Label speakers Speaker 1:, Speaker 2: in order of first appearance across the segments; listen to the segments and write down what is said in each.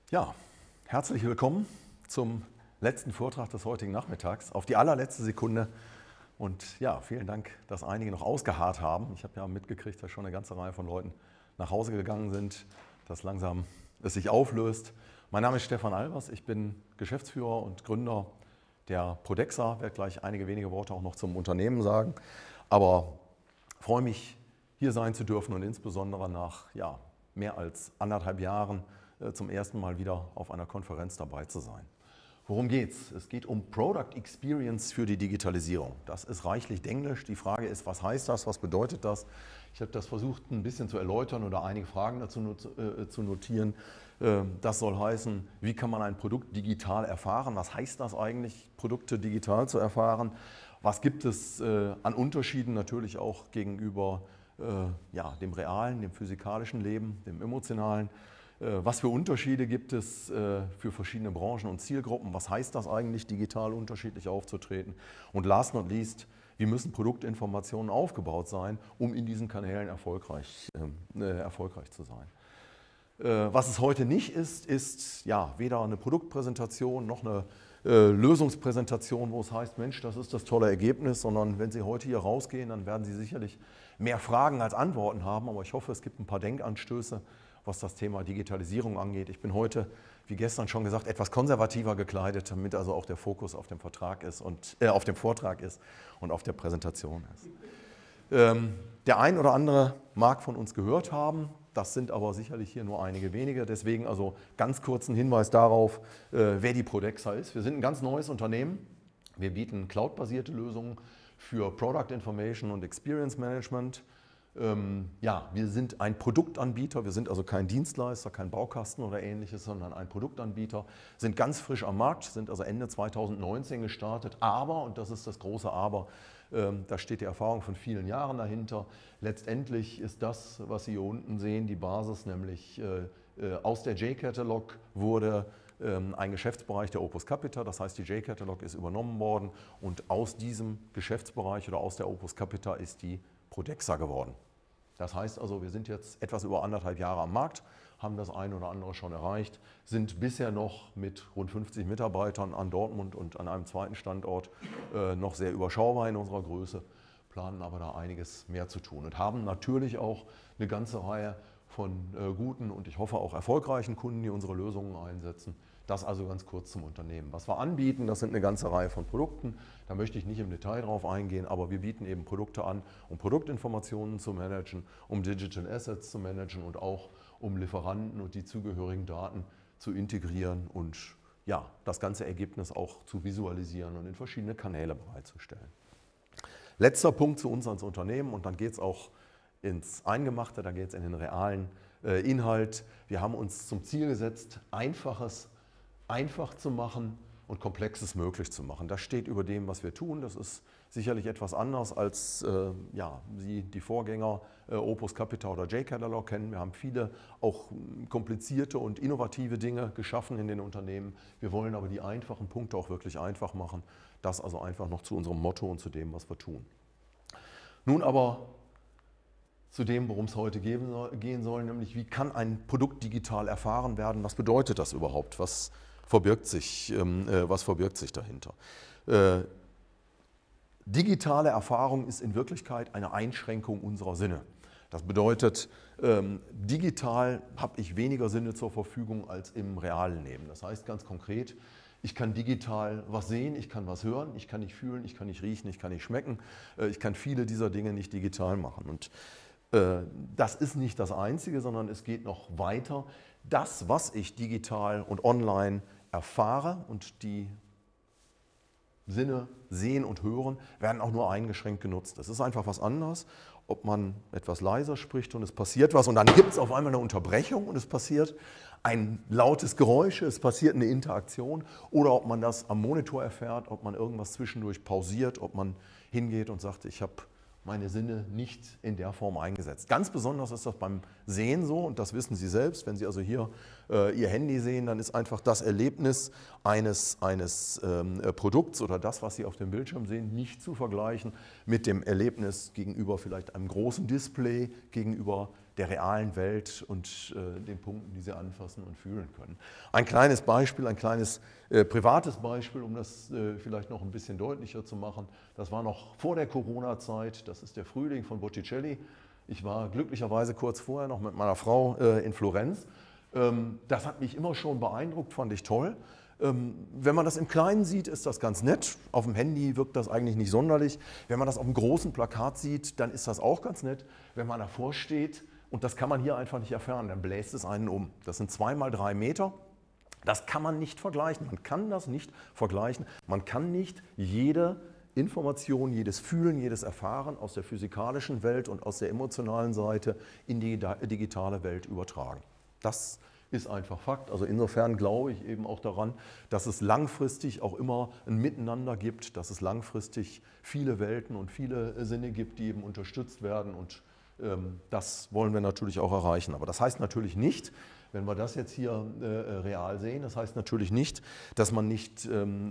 Speaker 1: Ja, herzlich willkommen zum letzten Vortrag des heutigen Nachmittags, auf die allerletzte Sekunde. Und ja, vielen Dank, dass einige noch ausgeharrt haben. Ich habe ja mitgekriegt, dass schon eine ganze Reihe von Leuten nach Hause gegangen sind, dass langsam es sich auflöst. Mein Name ist Stefan Albers, ich bin Geschäftsführer und Gründer der Prodexa, werde gleich einige wenige Worte auch noch zum Unternehmen sagen. Aber freue mich, hier sein zu dürfen und insbesondere nach mehr als 1,5 Jahren zum ersten Mal wieder auf einer Konferenz dabei zu sein. Worum geht's? Es geht um Product Experience für die Digitalisierung. Das ist reichlich Englisch. Die Frage ist, was heißt das? Was bedeutet das? Ich habe das versucht ein bisschen zu erläutern oder einige Fragen dazu zu notieren. Das soll heißen, wie kann man ein Produkt digital erfahren? Was heißt das eigentlich, Produkte digital zu erfahren? Was gibt es an Unterschieden natürlich auch gegenüber dem realen, dem physikalischen Leben, dem emotionalen? Was für Unterschiede gibt es für verschiedene Branchen und Zielgruppen? Was heißt das eigentlich, digital unterschiedlich aufzutreten? Und last not least, wie müssen Produktinformationen aufgebaut sein, um in diesen Kanälen erfolgreich zu sein? Was es heute nicht ist, ist weder eine Produktpräsentation noch eine Lösungspräsentation, wo es heißt, Mensch, das ist das tolle Ergebnis, sondern wenn Sie heute hier rausgehen, dann werden Sie sicherlich mehr Fragen als Antworten haben, aber ich hoffe, es gibt ein paar Denkanstöße, was das Thema Digitalisierung angeht. Ich bin heute, wie gestern schon gesagt, etwas konservativer gekleidet, damit also auch der Fokus auf dem Vortrag ist und auf der Präsentation ist. Der ein oder andere mag von uns gehört haben, das sind aber sicherlich hier nur einige wenige. Deswegen also ganz kurzen Hinweis darauf, wer die Prodexa ist. Wir sind ein ganz neues Unternehmen. Wir bieten cloud-basierte Lösungen für Product Information und Experience Management. Wir sind ein Produktanbieter, wir sind also kein Dienstleister, kein Baukasten oder ähnliches, sondern ein Produktanbieter, sind ganz frisch am Markt, sind also Ende 2019 gestartet, aber, und das ist das große Aber, da steht die Erfahrung von vielen Jahren dahinter, letztendlich ist das, was Sie hier unten sehen, die Basis, nämlich aus der J-Catalog wurde ein Geschäftsbereich der Opus Capita, das heißt die J-Catalog ist übernommen worden und aus diesem Geschäftsbereich oder aus der Opus Capita ist die Prodexa geworden. Das heißt also, wir sind jetzt etwas über 1,5 Jahre am Markt, haben das eine oder andere schon erreicht, sind bisher noch mit rund 50 Mitarbeitern an Dortmund und an einem zweiten Standort noch sehr überschaubar in unserer Größe, planen aber da einiges mehr zu tun und haben natürlich auch eine ganze Reihe von guten und ich hoffe auch erfolgreichen Kunden, die unsere Lösungen einsetzen. Das also ganz kurz zum Unternehmen. Was wir anbieten, das sind eine ganze Reihe von Produkten. Da möchte ich nicht im Detail drauf eingehen, aber wir bieten eben Produkte an, um Produktinformationen zu managen, um Digital Assets zu managen und auch um Lieferanten und die zugehörigen Daten zu integrieren und das ganze Ergebnis auch zu visualisieren und in verschiedene Kanäle bereitzustellen. Letzter Punkt zu uns als Unternehmen und dann geht es auch ins Eingemachte, da geht es in den realen Inhalt. Wir haben uns zum Ziel gesetzt, Einfaches einfach zu machen und Komplexes möglich zu machen. Das steht über dem, was wir tun. Das ist sicherlich etwas anders, als Sie die Vorgänger Opus Capita oder J-Catalog kennen. Wir haben viele auch komplizierte und innovative Dinge geschaffen in den Unternehmen. Wir wollen aber die einfachen Punkte auch wirklich einfach machen. Das also einfach noch zu unserem Motto und zu dem, was wir tun. Nun aber zu dem, worum es heute gehen soll, nämlich wie kann ein Produkt digital erfahren werden? Was bedeutet das überhaupt? Was verbirgt sich dahinter? Digitale Erfahrung ist in Wirklichkeit eine Einschränkung unserer Sinne. Das bedeutet, digital habe ich weniger Sinne zur Verfügung als im realen Leben. Das heißt ganz konkret, ich kann digital was sehen, ich kann was hören, ich kann nicht fühlen, ich kann nicht riechen, ich kann nicht schmecken. Ich kann viele dieser Dinge nicht digital machen. Und das ist nicht das Einzige, sondern es geht noch weiter. Das, was ich digital und online erfahre und die Sinne sehen und hören, werden auch nur eingeschränkt genutzt. Es ist einfach was anderes, ob man etwas leiser spricht und es passiert was und dann gibt es auf einmal eine Unterbrechung und es passiert ein lautes Geräusch, es passiert eine Interaktion oder ob man das am Monitor erfährt, ob man irgendwas zwischendurch pausiert, ob man hingeht und sagt, ich habe meine Sinne nicht in der Form eingesetzt. Ganz besonders ist das beim Sehen so und das wissen Sie selbst. Wenn Sie also hier Ihr Handy sehen, dann ist einfach das Erlebnis eines Produkts oder das, was Sie auf dem Bildschirm sehen, nicht zu vergleichen mit dem Erlebnis gegenüber vielleicht einem großen Display, gegenüber der realen Welt und den Punkten, die sie anfassen und fühlen können. Ein kleines Beispiel, ein kleines privates Beispiel, um das vielleicht noch ein bisschen deutlicher zu machen. Das war noch vor der Corona-Zeit, das ist der Frühling von Botticelli. Ich war glücklicherweise kurz vorher noch mit meiner Frau in Florenz. Das hat mich immer schon beeindruckt, fand ich toll. Wenn man das im Kleinen sieht, ist das ganz nett. Auf dem Handy wirkt das eigentlich nicht sonderlich. Wenn man das auf einem großen Plakat sieht, dann ist das auch ganz nett. Wenn man davor steht, und das kann man hier einfach nicht erfahren, dann bläst es einen um. Das sind 2 mal 3 Meter. Das kann man nicht vergleichen. Man kann das nicht vergleichen. Man kann nicht jede Information, jedes Fühlen, jedes Erfahren aus der physikalischen Welt und aus der emotionalen Seite in die digitale Welt übertragen. Das ist einfach Fakt. Also insofern glaube ich eben auch daran, dass es langfristig auch immer ein Miteinander gibt, dass es langfristig viele Welten und viele Sinne gibt, die eben unterstützt werden, und das wollen wir natürlich auch erreichen. Aber das heißt natürlich nicht, wenn wir das jetzt hier real sehen, das heißt natürlich nicht, dass man nicht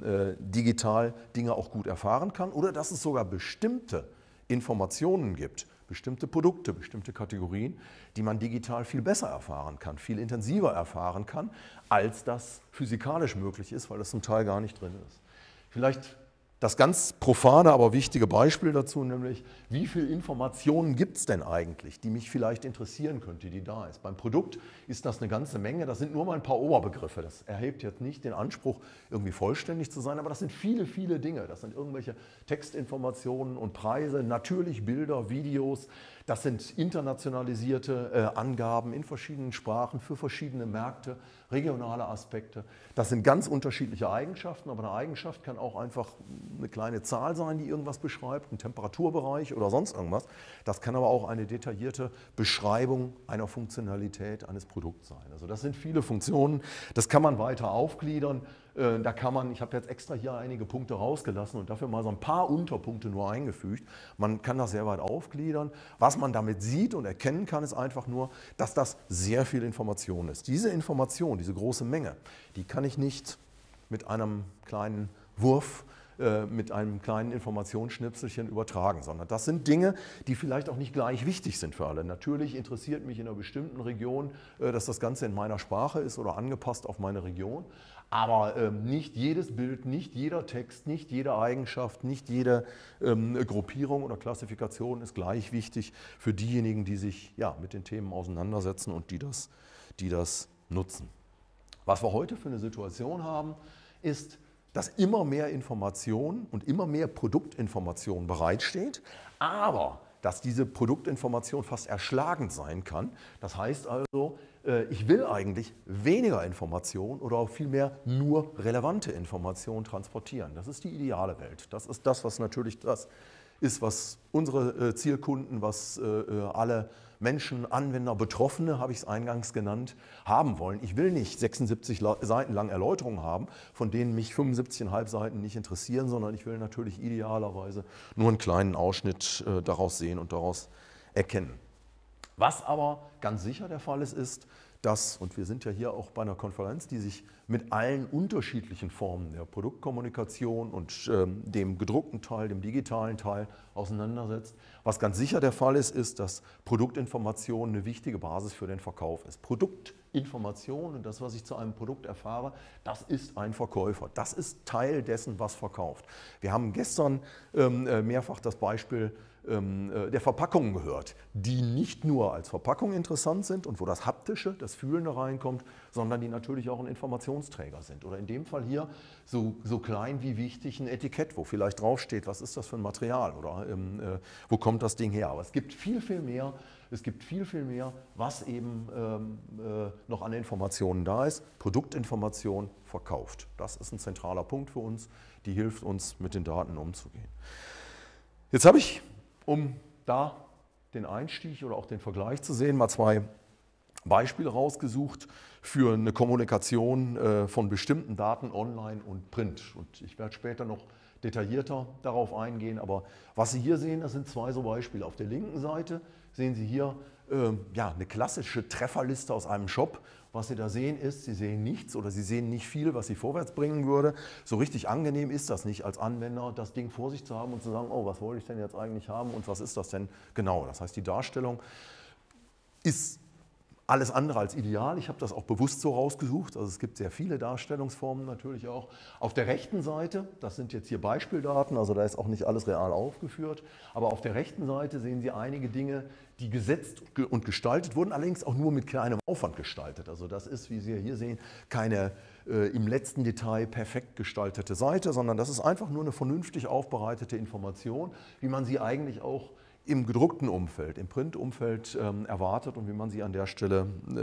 Speaker 1: digital Dinge auch gut erfahren kann oder dass es sogar bestimmte Informationen gibt, bestimmte Produkte, bestimmte Kategorien, die man digital viel besser erfahren kann, viel intensiver erfahren kann, als das physikalisch möglich ist, weil das zum Teil gar nicht drin ist. Vielleicht das ganz profane, aber wichtige Beispiel dazu, nämlich wie viel Informationen gibt es denn eigentlich, die mich vielleicht interessieren könnte, die da ist. Beim Produkt ist das eine ganze Menge, das sind nur mal ein paar Oberbegriffe. Das erhebt jetzt nicht den Anspruch, irgendwie vollständig zu sein, aber das sind viele, viele Dinge. Das sind irgendwelche Textinformationen und Preise, natürlich Bilder, Videos. Das sind internationalisierte Angaben in verschiedenen Sprachen für verschiedene Märkte, regionale Aspekte. Das sind ganz unterschiedliche Eigenschaften, aber eine Eigenschaft kann auch einfach eine kleine Zahl sein, die irgendwas beschreibt, ein Temperaturbereich oder sonst irgendwas. Das kann aber auch eine detaillierte Beschreibung einer Funktionalität eines Produkts sein. Also das sind viele Funktionen, das kann man weiter aufgliedern. Da kann man, ich habe jetzt extra hier einige Punkte rausgelassen und dafür mal so ein paar Unterpunkte nur eingefügt. Man kann das sehr weit aufgliedern. Was man damit sieht und erkennen kann, ist einfach nur, dass das sehr viel Information ist. Diese Information, diese große Menge, die kann ich nicht mit einem kleinen Wurf, mit einem kleinen Informationsschnipselchen übertragen, sondern das sind Dinge, die vielleicht auch nicht gleich wichtig sind für alle. Natürlich interessiert mich in einer bestimmten Region, dass das Ganze in meiner Sprache ist oder angepasst auf meine Region, aber nicht jedes Bild, nicht jeder Text, nicht jede Eigenschaft, nicht jede Gruppierung oder Klassifikation ist gleich wichtig für diejenigen, die sich mit den Themen auseinandersetzen und die das nutzen. Was wir heute für eine Situation haben, ist, dass immer mehr Information und immer mehr Produktinformation bereitsteht, aber dass diese Produktinformation fast erschlagend sein kann. Das heißt also, ich will eigentlich weniger Information oder auch vielmehr nur relevante Information transportieren. Das ist die ideale Welt. Das ist das, was natürlich das ist, was unsere Zielkunden, was alle Menschen, Anwender, Betroffene, habe ich es eingangs genannt, haben wollen. Ich will nicht 76 Seiten lang Erläuterungen haben, von denen mich 75,5 Seiten nicht interessieren, sondern ich will natürlich idealerweise nur einen kleinen Ausschnitt daraus sehen und daraus erkennen. Was aber ganz sicher der Fall ist, dass, und wir sind ja hier auch bei einer Konferenz, die sich mit allen unterschiedlichen Formen der Produktkommunikation und dem gedruckten Teil, dem digitalen Teil auseinandersetzt. Was ganz sicher der Fall ist, dass Produktinformation eine wichtige Basis für den Verkauf ist. Produktinformation und das, was ich zu einem Produkt erfahre, das ist ein Verkäufer. Das ist Teil dessen, was verkauft. Wir haben gestern mehrfach das Beispiel der Verpackungen gehört, die nicht nur als Verpackung interessant sind und wo das Haptische, das Fühlende reinkommt, sondern die natürlich auch ein Informationsträger sind. Oder in dem Fall hier so klein wie wichtig ein Etikett, wo vielleicht draufsteht, was ist das für ein Material oder wo kommt das Ding her. Aber es gibt viel, viel mehr. Es gibt viel, viel mehr, was eben noch an Informationen da ist. Produktinformation verkauft. Das ist ein zentraler Punkt für uns, die hilft uns, mit den Daten umzugehen. Jetzt habe ich, um da den Einstieg oder auch den Vergleich zu sehen, mal 2 Beispiele rausgesucht für eine Kommunikation von bestimmten Daten online und print. Und ich werde später noch detaillierter darauf eingehen, aber was Sie hier sehen, das sind 2 so Beispiele. Auf der linken Seite sehen Sie hier eine klassische Trefferliste aus einem Shop. Was Sie da sehen ist, Sie sehen nichts oder Sie sehen nicht viel, was Sie vorwärts bringen würde. So richtig angenehm ist das nicht als Anwender, das Ding vor sich zu haben und zu sagen, oh, was wollte ich denn jetzt eigentlich haben und was ist das denn genau? Das heißt, die Darstellung ist alles andere als ideal. Ich habe das auch bewusst so rausgesucht. Also es gibt sehr viele Darstellungsformen natürlich auch. Auf der rechten Seite, das sind jetzt hier Beispieldaten, also da ist auch nicht alles real aufgeführt, aber auf der rechten Seite sehen Sie einige Dinge, die gesetzt und gestaltet wurden, allerdings auch nur mit kleinem Aufwand gestaltet. Also das ist, wie Sie hier sehen, keine im letzten Detail perfekt gestaltete Seite, sondern das ist einfach nur eine vernünftig aufbereitete Information, wie man sie eigentlich auch im gedruckten Umfeld, im Printumfeld erwartet und wie man sie an der Stelle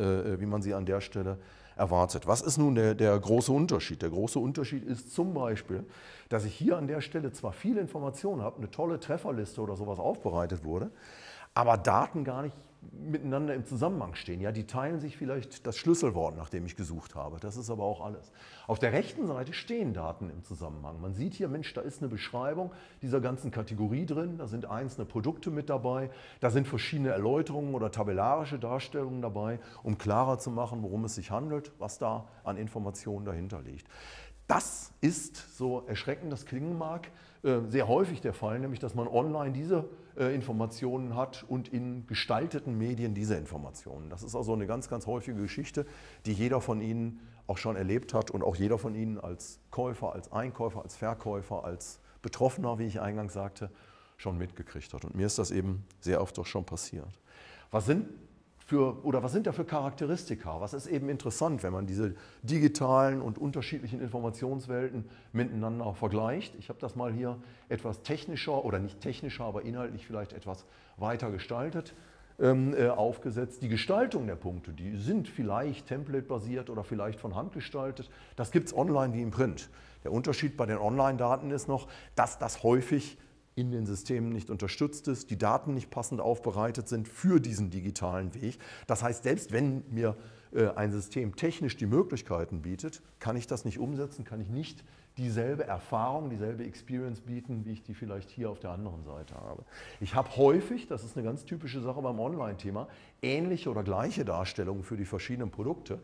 Speaker 1: erwartet. Was ist nun der große Unterschied? Der große Unterschied ist zum Beispiel, dass ich hier an der Stelle zwar viele Informationen habe, eine tolle Trefferliste oder sowas aufbereitet wurde, aber Daten gar nicht miteinander im Zusammenhang stehen. Ja, die teilen sich vielleicht das Schlüsselwort, nach dem ich gesucht habe. Das ist aber auch alles. Auf der rechten Seite stehen Daten im Zusammenhang. Man sieht hier, Mensch, da ist eine Beschreibung dieser ganzen Kategorie drin, da sind einzelne Produkte mit dabei, da sind verschiedene Erläuterungen oder tabellarische Darstellungen dabei, um klarer zu machen, worum es sich handelt, was da an Informationen dahinter liegt. Das ist, so erschreckend das klingen mag, sehr häufig der Fall, nämlich dass man online diese Informationen hat und in gestalteten Medien diese Informationen. Das ist also eine ganz, ganz häufige Geschichte, die jeder von Ihnen auch schon erlebt hat und auch jeder von Ihnen als Käufer, als Einkäufer, als Verkäufer, als Betroffener, wie ich eingangs sagte, schon mitgekriegt hat. Und mir ist das eben sehr oft auch schon passiert. Was sind da für Charakteristika? Was ist eben interessant, wenn man diese digitalen und unterschiedlichen Informationswelten miteinander vergleicht? Ich habe das mal hier etwas technischer oder nicht technischer, aber inhaltlich vielleicht etwas weiter gestaltet aufgesetzt. Die Gestaltung der Punkte, die sind vielleicht template-basiert oder vielleicht von Hand gestaltet. Das gibt es online wie im Print. Der Unterschied bei den Online-Daten ist noch, dass das häufig in den Systemen nicht unterstützt ist, die Daten nicht passend aufbereitet sind für diesen digitalen Weg. Das heißt, selbst wenn mir ein System technisch die Möglichkeiten bietet, kann ich das nicht umsetzen, kann ich nicht dieselbe Erfahrung, dieselbe Experience bieten, wie ich die vielleicht hier auf der anderen Seite habe. Ich habe häufig, das ist eine ganz typische Sache beim Online-Thema, ähnliche oder gleiche Darstellungen für die verschiedenen Produkte.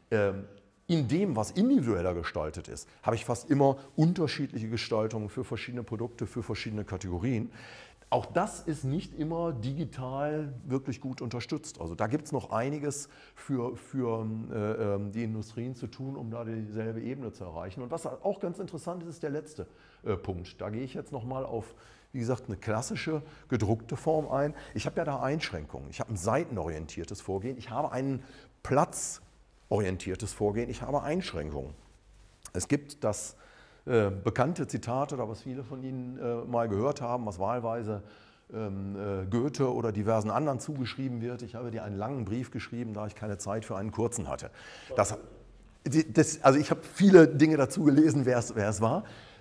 Speaker 1: In dem, was individueller gestaltet ist, habe ich fast immer unterschiedliche Gestaltungen für verschiedene Produkte, für verschiedene Kategorien. Auch das ist nicht immer digital wirklich gut unterstützt. Also da gibt es noch einiges für die Industrien zu tun, um da dieselbe Ebene zu erreichen. Und was auch ganz interessant ist, ist der letzte Punkt. Da gehe ich jetzt nochmal auf, wie gesagt, eine klassische gedruckte Form ein. Ich habe ja da Einschränkungen. Ich habe ein seitenorientiertes Vorgehen. Ich habe einen platzorientiertes Vorgehen. Ich habe Einschränkungen. Es gibt das bekannte Zitat, oder was viele von Ihnen mal gehört haben, was wahlweise Goethe oder diversen anderen zugeschrieben wird. Ich habe dir einen langen Brief geschrieben, da ich keine Zeit für einen kurzen hatte. Also ich habe viele Dinge dazu gelesen, wer es war.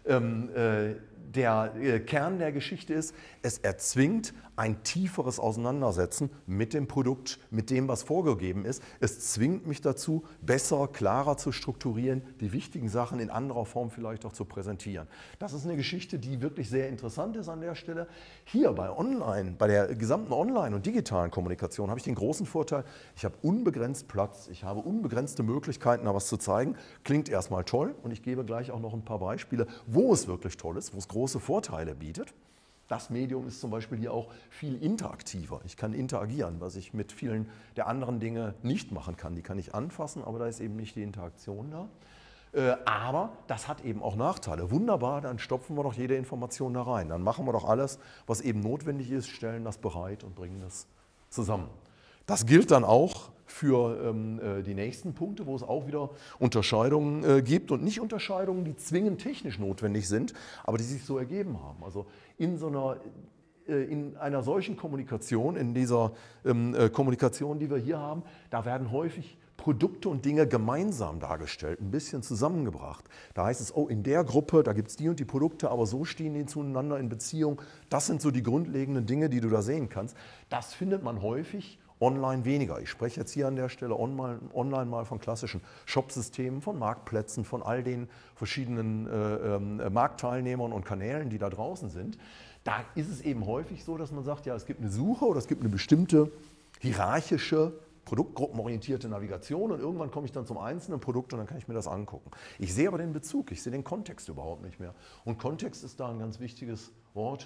Speaker 1: Der Kern der Geschichte ist, es erzwingt ein tieferes Auseinandersetzen mit dem Produkt, mit dem, was vorgegeben ist. Es zwingt mich dazu, besser, klarer zu strukturieren, die wichtigen Sachen in anderer Form vielleicht auch zu präsentieren. Das ist eine Geschichte, die wirklich sehr interessant ist an der Stelle. Hier bei der gesamten Online- und digitalen Kommunikation habe ich den großen Vorteil, ich habe unbegrenzt Platz, ich habe unbegrenzte Möglichkeiten, da was zu zeigen. Klingt erstmal toll und ich gebe gleich auch noch ein paar Beispiele, wo es wirklich toll ist, wo es große Vorteile bietet. Das Medium ist zum Beispiel hier auch viel interaktiver. Ich kann interagieren, was ich mit vielen der anderen Dinge nicht machen kann. Die kann ich anfassen, aber da ist eben nicht die Interaktion da. Aber das hat eben auch Nachteile. Wunderbar, dann stopfen wir doch jede Information da rein. Dann machen wir doch alles, was eben notwendig ist, stellen das bereit und bringen das zusammen. Das gilt dann auch für die nächsten Punkte, wo es auch wieder Unterscheidungen gibt und nicht Unterscheidungen, die zwingend technisch notwendig sind, aber die sich so ergeben haben. Also in einer solchen Kommunikation, in dieser Kommunikation, die wir hier haben, da werden häufig Produkte und Dinge gemeinsam dargestellt, ein bisschen zusammengebracht. Da heißt es, oh, in der Gruppe, da gibt es die und die Produkte, aber so stehen die zueinander in Beziehung. Das sind so die grundlegenden Dinge, die du da sehen kannst. Das findet man häufig online weniger. Ich spreche jetzt hier an der Stelle online mal von klassischen Shopsystemen, von Marktplätzen, von all den verschiedenen Marktteilnehmern und Kanälen, die da draußen sind. Da ist es eben häufig so, dass man sagt, ja, es gibt eine Suche oder es gibt eine bestimmte hierarchische, produktgruppenorientierte Navigation und irgendwann komme ich dann zum einzelnen Produkt und dann kann ich mir das angucken. Ich sehe aber den Bezug, ich sehe den Kontext überhaupt nicht mehr. Und Kontext ist da ein ganz wichtiges Wort.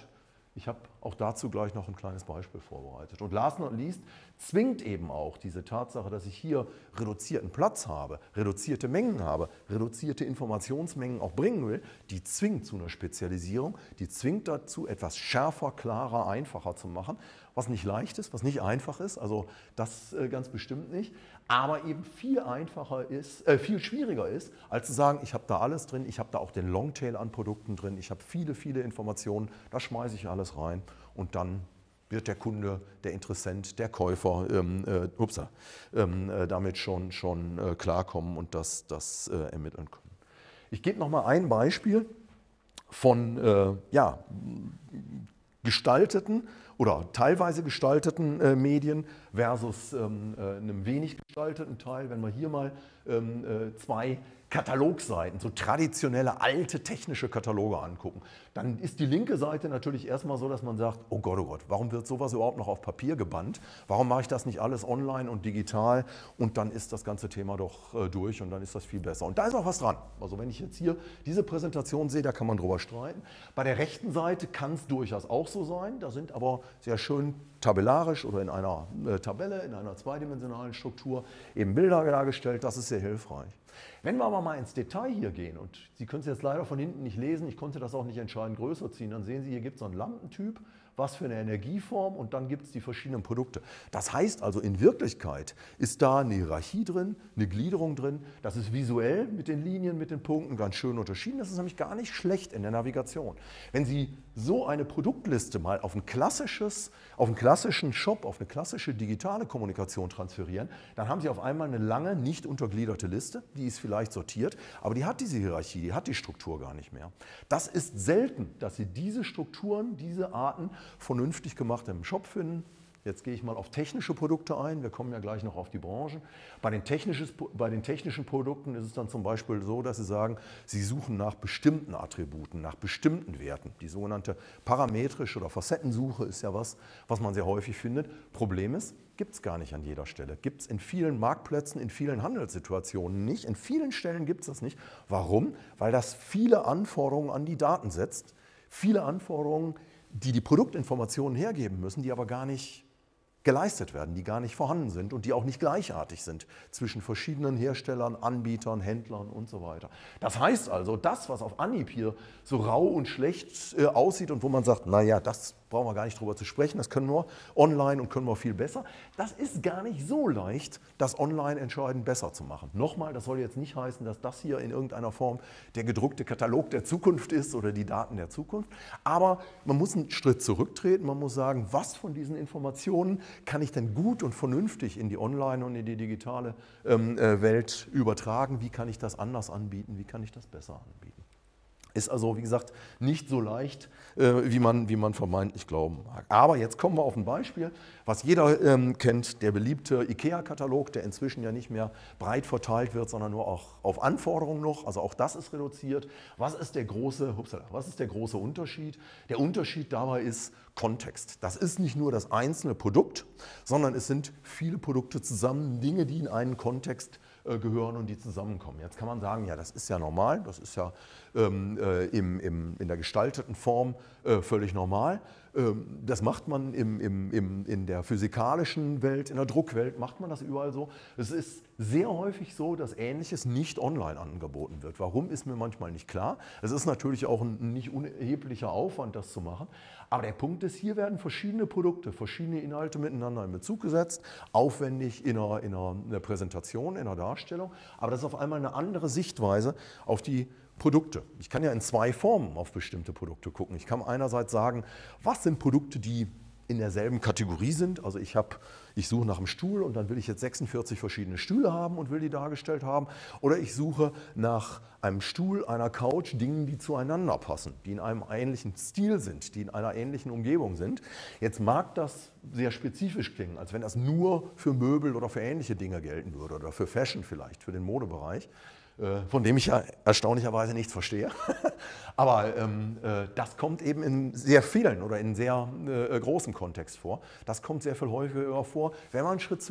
Speaker 1: Ich habe auch dazu gleich noch ein kleines Beispiel vorbereitet. Und last not least zwingt eben auch diese Tatsache, dass ich hier reduzierten Platz habe, reduzierte Mengen habe, reduzierte Informationsmengen auch bringen will, die zwingt zu einer Spezialisierung, die zwingt dazu, etwas schärfer, klarer, einfacher zu machen, was nicht leicht ist, was nicht einfach ist, also das ganz bestimmt nicht, aber eben viel einfacher ist, viel schwieriger ist, als zu sagen, ich habe da alles drin, ich habe da auch den Longtail an Produkten drin, ich habe viele, viele Informationen, da schmeiße ich alles rein und dann wird der Kunde, der Interessent, der Käufer damit schon klarkommen und das ermitteln können. Ich gebe noch mal ein Beispiel von gestalteten oder teilweise gestalteten Medien versus einem wenig gestalteten Teil. Wenn wir hier mal zwei Katalogseiten, so traditionelle, alte technische Kataloge angucken, dann ist die linke Seite natürlich erstmal so, dass man sagt, oh Gott, warum wird sowas überhaupt noch auf Papier gebannt? Warum mache ich das nicht alles online und digital? Und dann ist das ganze Thema doch durch und dann ist das viel besser. Und da ist auch was dran. Also wenn ich jetzt hier diese Präsentation sehe, da kann man drüber streiten. Bei der rechten Seite kann es durchaus auch so sein. Da sind aber sehr schön tabellarisch oder in einer Tabelle, in einer zweidimensionalen Struktur eben Bilder dargestellt. Das ist sehr hilfreich. Wenn wir aber mal ins Detail hier gehen, und Sie können es jetzt leider von hinten nicht lesen, ich konnte das auch nicht entscheidend größer ziehen, dann sehen Sie, hier gibt es so einen Lampentyp, was für eine Energieform und dann gibt es die verschiedenen Produkte. Das heißt also, in Wirklichkeit ist da eine Hierarchie drin, eine Gliederung drin, das ist visuell mit den Linien, mit den Punkten ganz schön unterschieden, das ist nämlich gar nicht schlecht in der Navigation. Wenn Sie so eine Produktliste mal auf einen klassischen Shop, auf eine klassische digitale Kommunikation transferieren, dann haben Sie auf einmal eine lange, nicht untergliederte Liste, die ist vielleicht sortiert, aber die hat diese Hierarchie, die hat die Struktur gar nicht mehr. Das ist selten, dass Sie diese Strukturen, diese Arten vernünftig gemacht im Shop finden. Jetzt gehe ich mal auf technische Produkte ein, wir kommen ja gleich noch auf die Branchen. Bei den technischen Produkten ist es dann zum Beispiel so, dass Sie sagen, Sie suchen nach bestimmten Attributen, nach bestimmten Werten. Die sogenannte parametrische oder Facettensuche ist ja was man sehr häufig findet. Problem ist, gibt es gar nicht an jeder Stelle. Gibt es in vielen Marktplätzen, in vielen Handelssituationen nicht. In vielen Stellen gibt es das nicht. Warum? Weil das viele Anforderungen an die Daten setzt. Viele Anforderungen, die die Produktinformationen hergeben müssen, die aber gar nicht geleistet werden, die gar nicht vorhanden sind und die auch nicht gleichartig sind zwischen verschiedenen Herstellern, Anbietern, Händlern und so weiter. Das heißt also, das, was auf Anhieb hier so rau und schlecht aussieht und wo man sagt, naja, das brauchen wir gar nicht drüber zu sprechen, das können wir online und können wir viel besser. Das ist gar nicht so leicht, das online entscheidend besser zu machen. Nochmal, das soll jetzt nicht heißen, dass das hier in irgendeiner Form der gedruckte Katalog der Zukunft ist oder die Daten der Zukunft. Aber man muss einen Schritt zurücktreten, man muss sagen, was von diesen Informationen kann ich denn gut und vernünftig in die Online- und in die digitale Welt übertragen? Wie kann ich das anders anbieten? Wie kann ich das besser anbieten? Ist also, wie gesagt, nicht so leicht, wie man vermeintlich glauben mag. Aber jetzt kommen wir auf ein Beispiel, was jeder kennt, der beliebte IKEA-Katalog, der inzwischen ja nicht mehr breit verteilt wird, sondern nur auch auf Anforderungen noch. Also auch das ist reduziert. Was ist der große Unterschied? Der Unterschied dabei ist Kontext. Das ist nicht nur das einzelne Produkt, sondern es sind viele Produkte zusammen, Dinge, die in einen Kontext gehören und die zusammenkommen. Jetzt kann man sagen, ja, das ist ja normal, das ist ja in der gestalteten Form völlig normal. Das macht man in der physikalischen Welt, in der Druckwelt, macht man das überall so. Es ist sehr häufig so, dass Ähnliches nicht online angeboten wird. Warum, ist mir manchmal nicht klar. Es ist natürlich auch ein nicht unerheblicher Aufwand, das zu machen. Aber der Punkt ist, hier werden verschiedene Produkte, verschiedene Inhalte miteinander in Bezug gesetzt, aufwendig in einer Präsentation, in einer Darstellung. Aber das ist auf einmal eine andere Sichtweise auf die Produkte. Ich kann ja in zwei Formen auf bestimmte Produkte gucken. Ich kann einerseits sagen, was sind Produkte, die in derselben Kategorie sind. Also ich suche nach einem Stuhl und dann will ich jetzt 46 verschiedene Stühle haben und will die dargestellt haben. Oder ich suche nach einem Stuhl, einer Couch, Dingen, die zueinander passen, die in einem ähnlichen Stil sind, die in einer ähnlichen Umgebung sind. Jetzt mag das sehr spezifisch klingen, als wenn das nur für Möbel oder für ähnliche Dinge gelten würde oder für Fashion vielleicht, für den Modebereich, von dem ich ja erstaunlicherweise nichts verstehe. Aber das kommt eben in sehr vielen oder in sehr großem Kontext vor. Das kommt sehr viel häufiger vor, wenn man einen Schritt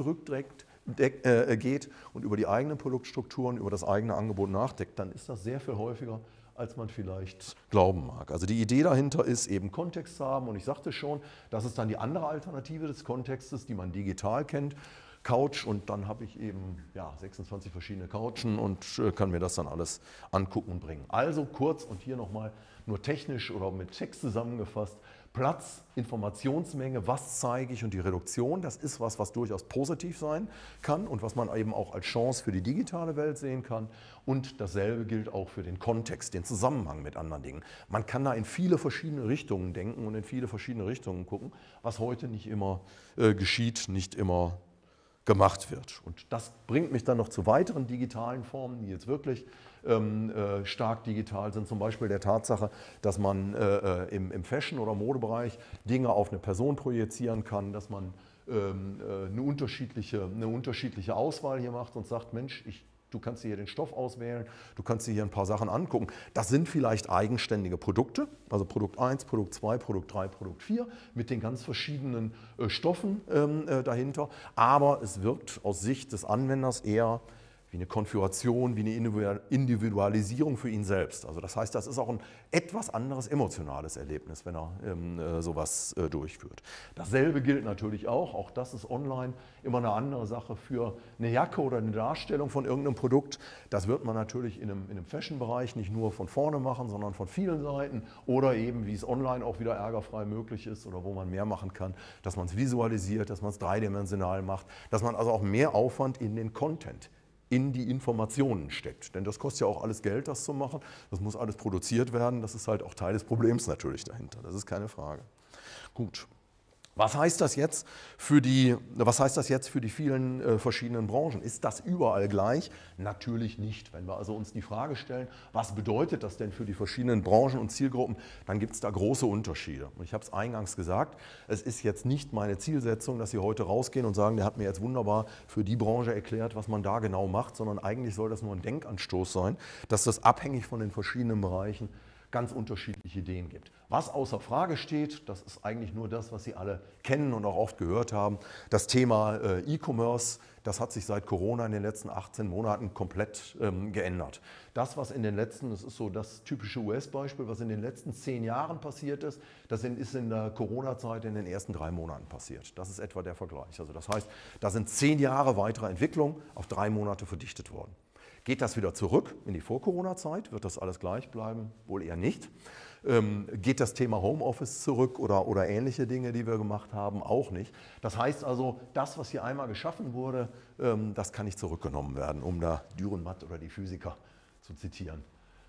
Speaker 1: geht und über die eigenen Produktstrukturen, über das eigene Angebot nachdenkt, dann ist das sehr viel häufiger als man vielleicht glauben mag. Also die Idee dahinter ist eben Kontext zu haben und ich sagte schon, das ist dann die andere Alternative des Kontextes, die man digital kennt. Couch und dann habe ich eben 26 verschiedene Couchen und kann mir das dann alles angucken und bringen. Also kurz und hier nochmal nur technisch oder mit Text zusammengefasst. Platz, Informationsmenge, was zeige ich und die Reduktion, das ist was durchaus positiv sein kann und was man eben auch als Chance für die digitale Welt sehen kann. Und dasselbe gilt auch für den Kontext, den Zusammenhang mit anderen Dingen. Man kann da in viele verschiedene Richtungen denken und in viele verschiedene Richtungen gucken, was heute nicht immer geschieht, nicht immer gemacht wird. Und das bringt mich dann noch zu weiteren digitalen Formen, die jetzt wirklich stark digital sind, zum Beispiel der Tatsache, dass man im Fashion- oder Modebereich Dinge auf eine Person projizieren kann, dass man eine unterschiedliche Auswahl hier macht und sagt, Mensch, du kannst dir hier den Stoff auswählen, du kannst dir hier ein paar Sachen angucken. Das sind vielleicht eigenständige Produkte, also Produkt 1, Produkt 2, Produkt 3, Produkt 4 mit den ganz verschiedenen Stoffen dahinter, aber es wirkt aus Sicht des Anwenders eher wie eine Konfiguration, wie eine Individualisierung für ihn selbst. Also das heißt, das ist auch ein etwas anderes emotionales Erlebnis, wenn er sowas durchführt. Dasselbe gilt natürlich auch das ist online immer eine andere Sache für eine Jacke oder eine Darstellung von irgendeinem Produkt. Das wird man natürlich in einem Fashion-Bereich nicht nur von vorne machen, sondern von vielen Seiten oder eben, wie es online auch wieder ärgerfrei möglich ist oder wo man mehr machen kann, dass man es visualisiert, dass man es dreidimensional macht, dass man also auch mehr Aufwand in den Content in die Informationen steckt. Denn das kostet ja auch alles Geld, das zu machen. Das muss alles produziert werden. Das ist halt auch Teil des Problems natürlich dahinter. Das ist keine Frage. Gut. Was heißt das jetzt für die vielen verschiedenen Branchen? Ist das überall gleich? Natürlich nicht. Wenn wir also uns die Frage stellen, was bedeutet das denn für die verschiedenen Branchen und Zielgruppen, dann gibt es da große Unterschiede. Und ich habe es eingangs gesagt, es ist jetzt nicht meine Zielsetzung, dass Sie heute rausgehen und sagen, der hat mir jetzt wunderbar für die Branche erklärt, was man da genau macht, sondern eigentlich soll das nur ein Denkanstoß sein, dass das abhängig von den verschiedenen Bereichen ganz unterschiedliche Ideen gibt. Was außer Frage steht, das ist eigentlich nur das, was Sie alle kennen und auch oft gehört haben, das Thema E-Commerce, das hat sich seit Corona in den letzten 18 Monaten komplett geändert. Das ist so das typische US-Beispiel, was in den letzten 10 Jahren passiert ist, das ist in der Corona-Zeit in den ersten 3 Monaten passiert. Das ist etwa der Vergleich. Also das heißt, da sind 10 Jahre weiterer Entwicklung auf 3 Monate verdichtet worden. Geht das wieder zurück in die Vor-Corona-Zeit? Wird das alles gleich bleiben? Wohl eher nicht. Geht das Thema Homeoffice zurück oder ähnliche Dinge, die wir gemacht haben? Auch nicht. Das heißt also, das, was hier einmal geschaffen wurde, das kann nicht zurückgenommen werden, um da Dürrenmatt oder die Physiker zu zitieren.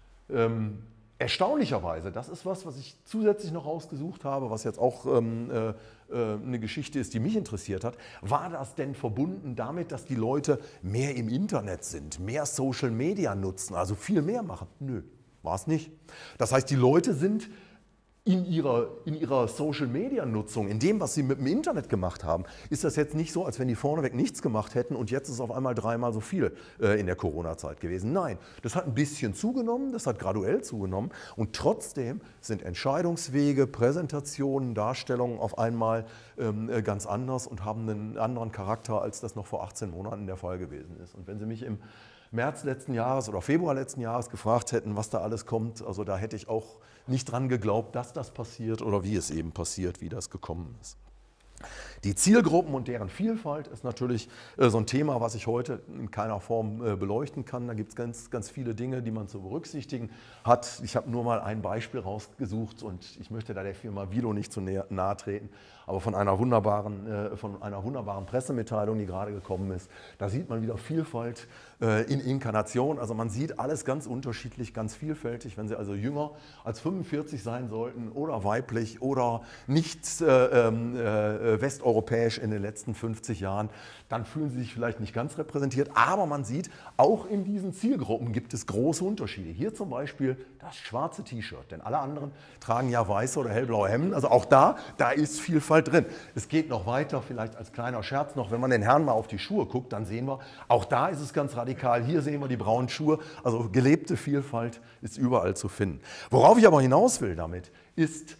Speaker 1: Erstaunlicherweise, das ist was ich zusätzlich noch rausgesucht habe, was jetzt auch eine Geschichte ist, die mich interessiert hat. War das denn verbunden damit, dass die Leute mehr im Internet sind, mehr Social Media nutzen, also viel mehr machen? Nö, war es nicht. Das heißt, die Leute sind in ihrer Social-Media-Nutzung, in dem, was sie mit dem Internet gemacht haben, ist das jetzt nicht so, als wenn die vorneweg nichts gemacht hätten und jetzt ist auf einmal 3-mal so viel in der Corona-Zeit gewesen. Nein, das hat ein bisschen zugenommen, das hat graduell zugenommen und trotzdem sind Entscheidungswege, Präsentationen, Darstellungen auf einmal ganz anders und haben einen anderen Charakter, als das noch vor 18 Monaten der Fall gewesen ist. Und wenn Sie mich im März letzten Jahres oder Februar letzten Jahres gefragt hätten, was da alles kommt, also da hätte ich auch nicht dran geglaubt, dass das passiert oder wie es eben passiert, wie das gekommen ist. Die Zielgruppen und deren Vielfalt ist natürlich so ein Thema, was ich heute in keiner Form beleuchten kann. Da gibt es ganz viele Dinge, die man zu berücksichtigen hat. Ich habe nur mal ein Beispiel rausgesucht und ich möchte da der Firma Vilo nicht zu nahe treten, aber von einer wunderbaren Pressemitteilung, die gerade gekommen ist. Da sieht man wieder Vielfalt in Inkarnation. Also man sieht alles ganz unterschiedlich, ganz vielfältig. Wenn Sie also jünger als 45 sein sollten oder weiblich oder nicht westeuropäisch in den letzten 50 Jahren, dann fühlen Sie sich vielleicht nicht ganz repräsentiert. Aber man sieht, auch in diesen Zielgruppen gibt es große Unterschiede. Hier zum Beispiel das schwarze T-Shirt, denn alle anderen tragen ja weiße oder hellblaue Hemden. Also auch da ist Vielfalt drin. Es geht noch weiter, vielleicht als kleiner Scherz noch, wenn man den Herrn mal auf die Schuhe guckt, dann sehen wir, auch da ist es ganz radikal. Hier sehen wir die braunen Schuhe, also gelebte Vielfalt ist überall zu finden. Worauf ich aber hinaus will damit, ist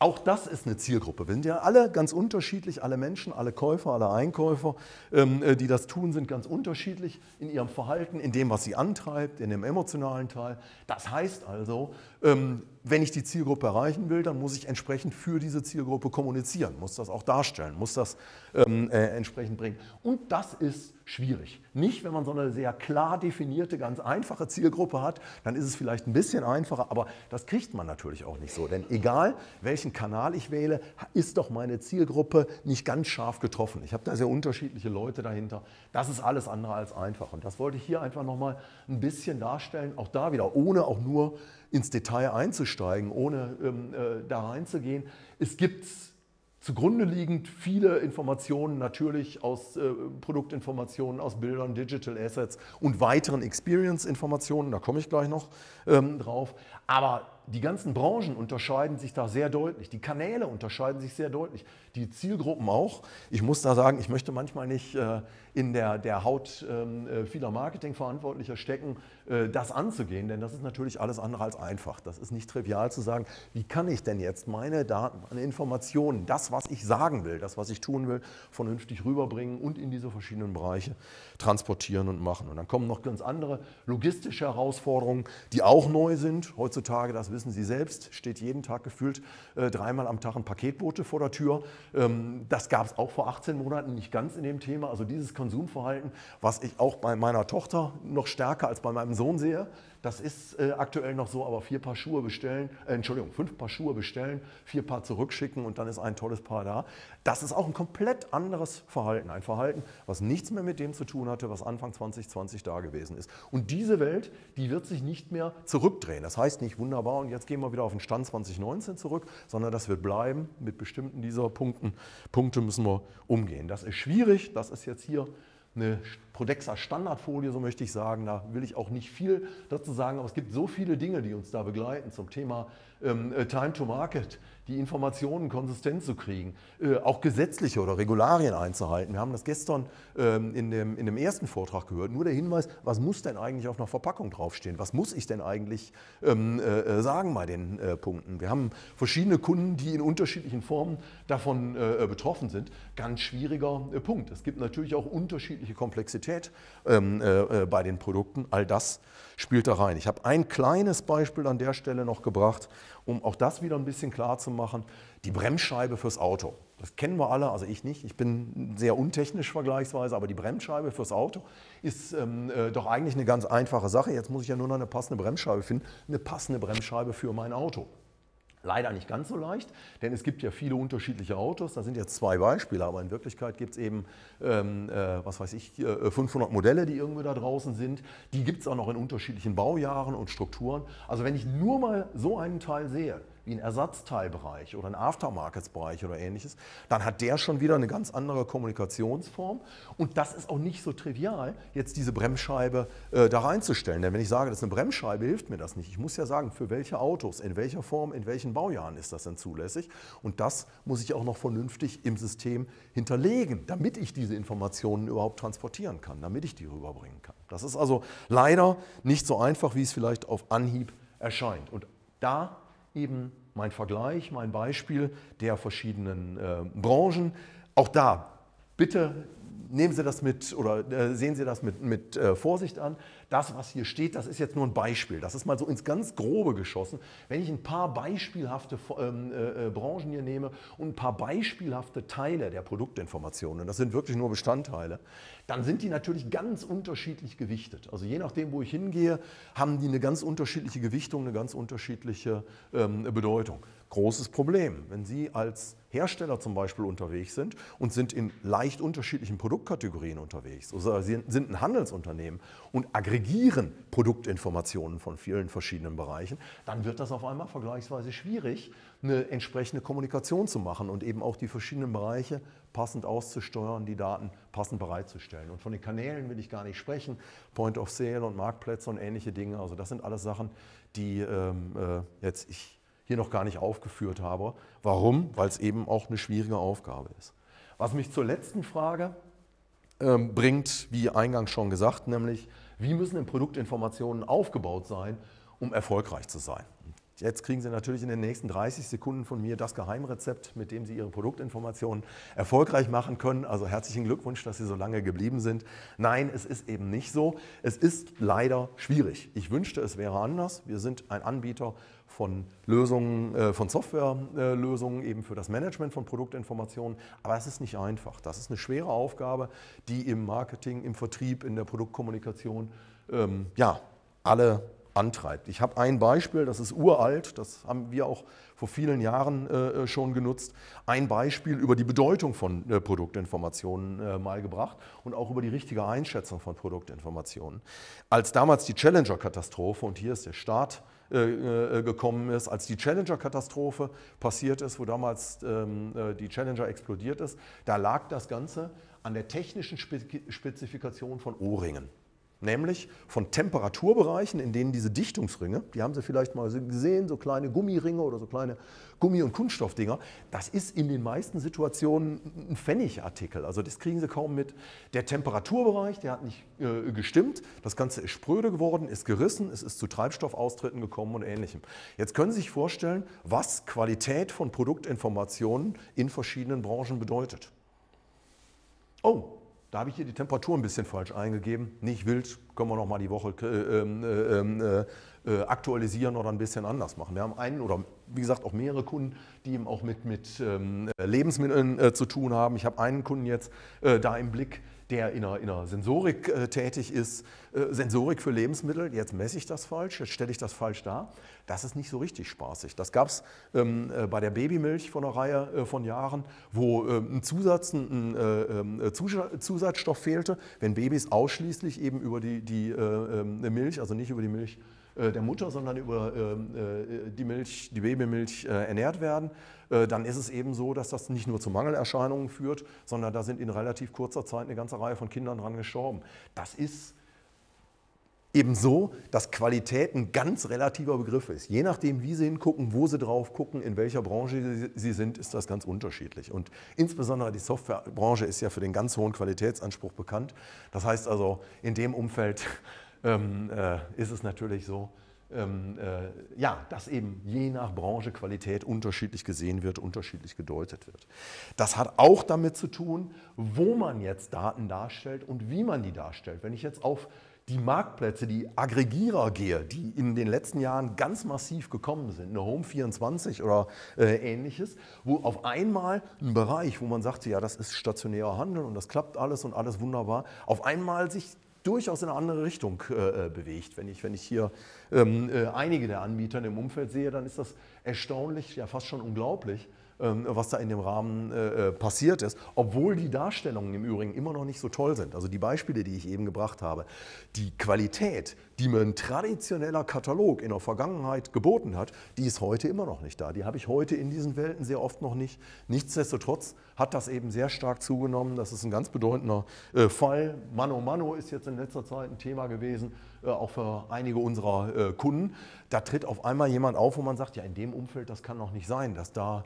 Speaker 1: Auch das ist eine Zielgruppe. Wir sind ja alle ganz unterschiedlich, alle Menschen, alle Käufer, alle Einkäufer, die das tun, sind ganz unterschiedlich in ihrem Verhalten, in dem, was sie antreibt, in dem emotionalen Teil. Das heißt also, wenn ich die Zielgruppe erreichen will, dann muss ich entsprechend für diese Zielgruppe kommunizieren, muss das auch darstellen, muss das entsprechend bringen. Und das ist schwierig. Nicht, wenn man so eine sehr klar definierte, ganz einfache Zielgruppe hat, dann ist es vielleicht ein bisschen einfacher, aber das kriegt man natürlich auch nicht so. Denn egal, welchen Kanal ich wähle, ist doch meine Zielgruppe nicht ganz scharf getroffen. Ich habe da sehr unterschiedliche Leute dahinter. Das ist alles andere als einfach. Und das wollte ich hier einfach nochmal ein bisschen darstellen, auch da wieder, ohne auch nur ins Detail einzusteigen, ohne da reinzugehen. Es gibt zugrunde liegend viele Informationen natürlich aus Produktinformationen, aus Bildern, Digital Assets und weiteren Experience-Informationen, da komme ich gleich noch drauf. Aber die ganzen Branchen unterscheiden sich da sehr deutlich, die Kanäle unterscheiden sich sehr deutlich, die Zielgruppen auch. Ich muss da sagen, ich möchte manchmal nicht in der Haut vieler Marketingverantwortlicher stecken, das anzugehen, denn das ist natürlich alles andere als einfach. Das ist nicht trivial zu sagen, wie kann ich denn jetzt meine Daten, meine Informationen, das, was ich sagen will, das, was ich tun will, vernünftig rüberbringen und in diese verschiedenen Bereiche transportieren und machen. Und dann kommen noch ganz andere logistische Herausforderungen, die auch neu sind. Heutzutage, das wissen Sie selbst, steht jeden Tag gefühlt dreimal am Tag ein Paketbote vor der Tür. Das gab es auch vor 18 Monaten nicht ganz in dem Thema. Also dieses Konsumverhalten, was ich auch bei meiner Tochter noch stärker als bei meinem Sohn sehe, das ist aktuell noch so, aber 5 Paar Schuhe bestellen, 4 Paar zurückschicken und dann ist ein tolles Paar da. Das ist auch ein komplett anderes Verhalten. Ein Verhalten, was nichts mehr mit dem zu tun hatte, was Anfang 2020 da gewesen ist. Und diese Welt, die wird sich nicht mehr zurückdrehen. Das heißt nicht wunderbar und jetzt gehen wir wieder auf den Stand 2019 zurück, sondern das wird bleiben. Mit bestimmten dieser Punkte müssen wir umgehen. Das ist schwierig, das ist jetzt hier eine Prodexa Standardfolie, so möchte ich sagen. Da will ich auch nicht viel dazu sagen, aber es gibt so viele Dinge, die uns da begleiten zum Thema Time to Market, die Informationen konsistent zu kriegen, auch gesetzliche oder Regularien einzuhalten. Wir haben das gestern in dem ersten Vortrag gehört. Nur der Hinweis, was muss denn eigentlich auf einer Verpackung draufstehen? Was muss ich denn eigentlich sagen bei den Punkten? Wir haben verschiedene Kunden, die in unterschiedlichen Formen davon betroffen sind. Ganz schwieriger Punkt. Es gibt natürlich auch unterschiedliche Komplexität bei den Produkten. All das spielt da rein. Ich habe ein kleines Beispiel an der Stelle noch gebracht, um auch das wieder ein bisschen klar zu machen. Die Bremsscheibe fürs Auto. Das kennen wir alle, also ich nicht. Ich bin sehr untechnisch vergleichsweise, aber die Bremsscheibe fürs Auto ist doch eigentlich eine ganz einfache Sache. Jetzt muss ich ja nur noch eine passende Bremsscheibe finden. Eine passende Bremsscheibe für mein Auto. Leider nicht ganz so leicht, denn es gibt ja viele unterschiedliche Autos. Da sind jetzt 2 Beispiele, aber in Wirklichkeit gibt es eben, 500 Modelle, die irgendwo da draußen sind. Die gibt es auch noch in unterschiedlichen Baujahren und Strukturen. Also wenn ich nur mal so einen Teil sehe, wie ein Ersatzteilbereich oder ein Aftermarkets-Bereich oder ähnliches, dann hat der schon wieder eine ganz andere Kommunikationsform. Und das ist auch nicht so trivial, jetzt diese Bremsscheibe da reinzustellen. Denn wenn ich sage, das ist eine Bremsscheibe, hilft mir das nicht. Ich muss ja sagen, für welche Autos, in welcher Form, in welchen Baujahren ist das denn zulässig. Und das muss ich auch noch vernünftig im System hinterlegen, damit ich diese Informationen überhaupt transportieren kann, damit ich die rüberbringen kann. Das ist also leider nicht so einfach, wie es vielleicht auf Anhieb erscheint. Und da eben mein Vergleich, mein Beispiel der verschiedenen Branchen. Auch da, bitte nehmen Sie das mit oder sehen Sie das mit Vorsicht an. Das, was hier steht, das ist jetzt nur ein Beispiel. Das ist mal so ins ganz Grobe geschossen. Wenn ich ein paar beispielhafte Branchen hier nehme und ein paar beispielhafte Teile der Produktinformationen, das sind wirklich nur Bestandteile, dann sind die natürlich ganz unterschiedlich gewichtet. Also je nachdem, wo ich hingehe, haben die eine ganz unterschiedliche Gewichtung, eine ganz unterschiedliche Bedeutung. Großes Problem, wenn Sie als Hersteller zum Beispiel unterwegs sind und sind in leicht unterschiedlichen Produktkategorien unterwegs oder Sie sind ein Handelsunternehmen und aggregieren Produktinformationen von vielen verschiedenen Bereichen, dann wird das auf einmal vergleichsweise schwierig, eine entsprechende Kommunikation zu machen und eben auch die verschiedenen Bereiche passend auszusteuern, die Daten passend bereitzustellen. Und von den Kanälen will ich gar nicht sprechen, Point of Sale und Marktplätze und ähnliche Dinge. Also das sind alles Sachen, die jetzt ich hier noch gar nicht aufgeführt habe. Warum? Weil es eben auch eine schwierige Aufgabe ist. Was mich zur letzten Frage bringt, wie eingangs schon gesagt, nämlich wie müssen denn Produktinformationen aufgebaut sein, um erfolgreich zu sein? Jetzt kriegen Sie natürlich in den nächsten 30 Sekunden von mir das Geheimrezept, mit dem Sie Ihre Produktinformationen erfolgreich machen können. Also herzlichen Glückwunsch, dass Sie so lange geblieben sind. Nein, es ist eben nicht so. Es ist leider schwierig. Ich wünschte, es wäre anders. Wir sind ein Anbieter von Lösungen, von Softwarelösungen eben für das Management von Produktinformationen. Aber es ist nicht einfach. Das ist eine schwere Aufgabe, die im Marketing, im Vertrieb, in der Produktkommunikation alle antreibt. Ich habe ein Beispiel, das ist uralt, das haben wir auch vor vielen Jahren schon genutzt, ein Beispiel über die Bedeutung von Produktinformationen mal gebracht und auch über die richtige Einschätzung von Produktinformationen. Als damals die Challenger-Katastrophe, und hier ist der Start gekommen ist, als die Challenger-Katastrophe passiert ist, wo damals die Challenger explodiert ist, da lag das Ganze an der technischen Spezifikation von O-Ringen. Nämlich von Temperaturbereichen, in denen diese Dichtungsringe, die haben Sie vielleicht mal gesehen, so kleine Gummiringe oder so kleine Gummi- und Kunststoffdinger, das ist in den meisten Situationen ein Pfennigartikel. Also das kriegen Sie kaum mit. Der Temperaturbereich, der hat nicht gestimmt, das Ganze ist spröde geworden, ist gerissen, es ist zu Treibstoffaustritten gekommen und Ähnlichem. Jetzt können Sie sich vorstellen, was Qualität von Produktinformationen in verschiedenen Branchen bedeutet. Oh, da habe ich hier die Temperatur ein bisschen falsch eingegeben. Nicht wild, können wir noch mal die Woche aktualisieren oder ein bisschen anders machen. Wir haben einen oder wie gesagt auch mehrere Kunden, die eben auch mit Lebensmitteln zu tun haben. Ich habe einen Kunden jetzt da im Blick, der in einer Sensorik tätig ist. Sensorik für Lebensmittel, jetzt messe ich das falsch, jetzt stelle ich das falsch dar. Das ist nicht so richtig spaßig. Das gab es bei der Babymilch vor einer Reihe von Jahren, wo ein Zusatzstoff fehlte, wenn Babys ausschließlich eben über die Milch, also nicht über die Milch der Mutter, sondern über die Babymilch ernährt werden, dann ist es eben so, dass das nicht nur zu Mangelerscheinungen führt, sondern da sind in relativ kurzer Zeit eine ganze Reihe von Kindern dran gestorben. Das ist eben so, dass Qualität ein ganz relativer Begriff ist. Je nachdem, wie Sie hingucken, wo Sie drauf gucken, in welcher Branche Sie sind, ist das ganz unterschiedlich. Und insbesondere die Softwarebranche ist ja für den ganz hohen Qualitätsanspruch bekannt. Das heißt also, in dem Umfeld ist es natürlich so, dass eben je nach Branche Qualität unterschiedlich gesehen wird, unterschiedlich gedeutet wird. Das hat auch damit zu tun, wo man jetzt Daten darstellt und wie man die darstellt. Wenn ich jetzt auf die Marktplätze, die Aggregierer gehe, die in den letzten Jahren ganz massiv gekommen sind, eine Home24 oder Ähnliches, wo auf einmal ein Bereich, wo man sagt, ja, das ist stationärer Handel und das klappt alles und alles wunderbar, auf einmal sich durchaus in eine andere Richtung bewegt. Wenn ich hier einige der Anbieter im Umfeld sehe, dann ist das erstaunlich, ja fast schon unglaublich, was da in dem Rahmen passiert ist, obwohl die Darstellungen im Übrigen immer noch nicht so toll sind. Also die Beispiele, die ich eben gebracht habe, die Qualität, die mir ein traditioneller Katalog in der Vergangenheit geboten hat, die ist heute immer noch nicht da. Die habe ich heute in diesen Welten sehr oft noch nicht. Nichtsdestotrotz hat das eben sehr stark zugenommen. Das ist ein ganz bedeutender Fall. Mano Mano ist jetzt in letzter Zeit ein Thema gewesen, auch für einige unserer Kunden. Da tritt auf einmal jemand auf, wo man sagt, ja, in dem Umfeld, das kann doch nicht sein, dass da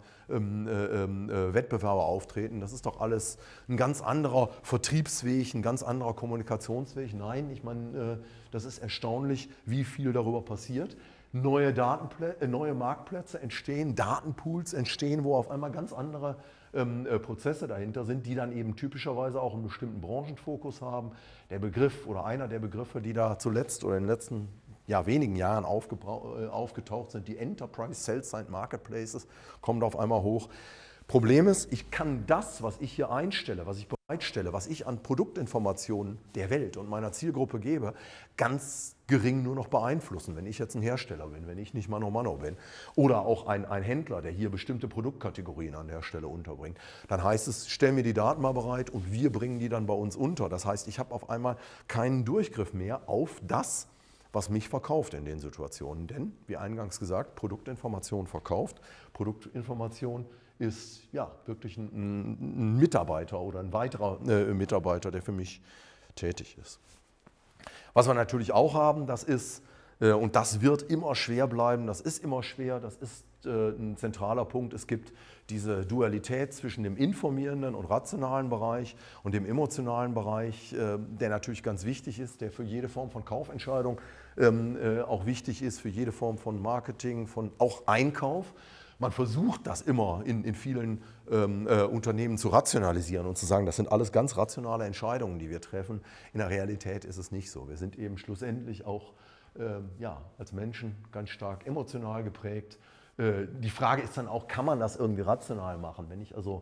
Speaker 1: Wettbewerber auftreten. Das ist doch alles ein ganz anderer Vertriebsweg, ein ganz anderer Kommunikationsweg. Nein, ich meine, das ist erstaunlich, wie viel darüber passiert. Neue Marktplätze entstehen, Datenpools entstehen, wo auf einmal ganz andere Prozesse dahinter sind, die dann eben typischerweise auch einen bestimmten Branchenfokus haben. Der Begriff oder einer der Begriffe, die da zuletzt oder in den letzten wenigen Jahren aufgetaucht sind, die Enterprise Sales Side Marketplaces, kommt auf einmal hoch. Problem ist, ich kann das, was ich hier einstelle, was ich bereitstelle, was ich an Produktinformationen der Welt und meiner Zielgruppe gebe, ganz gering nur noch beeinflussen, wenn ich jetzt ein Hersteller bin, wenn ich nicht Mano Mano bin oder auch ein Händler, der hier bestimmte Produktkategorien an der Stelle unterbringt. Dann heißt es, stell mir die Daten mal bereit und wir bringen die dann bei uns unter. Das heißt, ich habe auf einmal keinen Durchgriff mehr auf das, was mich verkauft in den Situationen. Denn, wie eingangs gesagt, Produktinformation verkauft. Produktinformation ist ja wirklich ein Mitarbeiter oder ein weiterer Mitarbeiter, der für mich tätig ist. Was wir natürlich auch haben, das ist Und das wird immer schwer bleiben, das ist immer schwer, das ist ein zentraler Punkt. Es gibt diese Dualität zwischen dem informierenden und rationalen Bereich und dem emotionalen Bereich, der natürlich ganz wichtig ist, der für jede Form von Kaufentscheidung auch wichtig ist, für jede Form von Marketing, von auch Einkauf. Man versucht das immer in vielen Unternehmen zu rationalisieren und zu sagen, das sind alles ganz rationale Entscheidungen, die wir treffen. In der Realität ist es nicht so. Wir sind eben schlussendlich auch als Menschen ganz stark emotional geprägt. Die Frage ist dann auch, kann man das irgendwie rational machen? Wenn ich also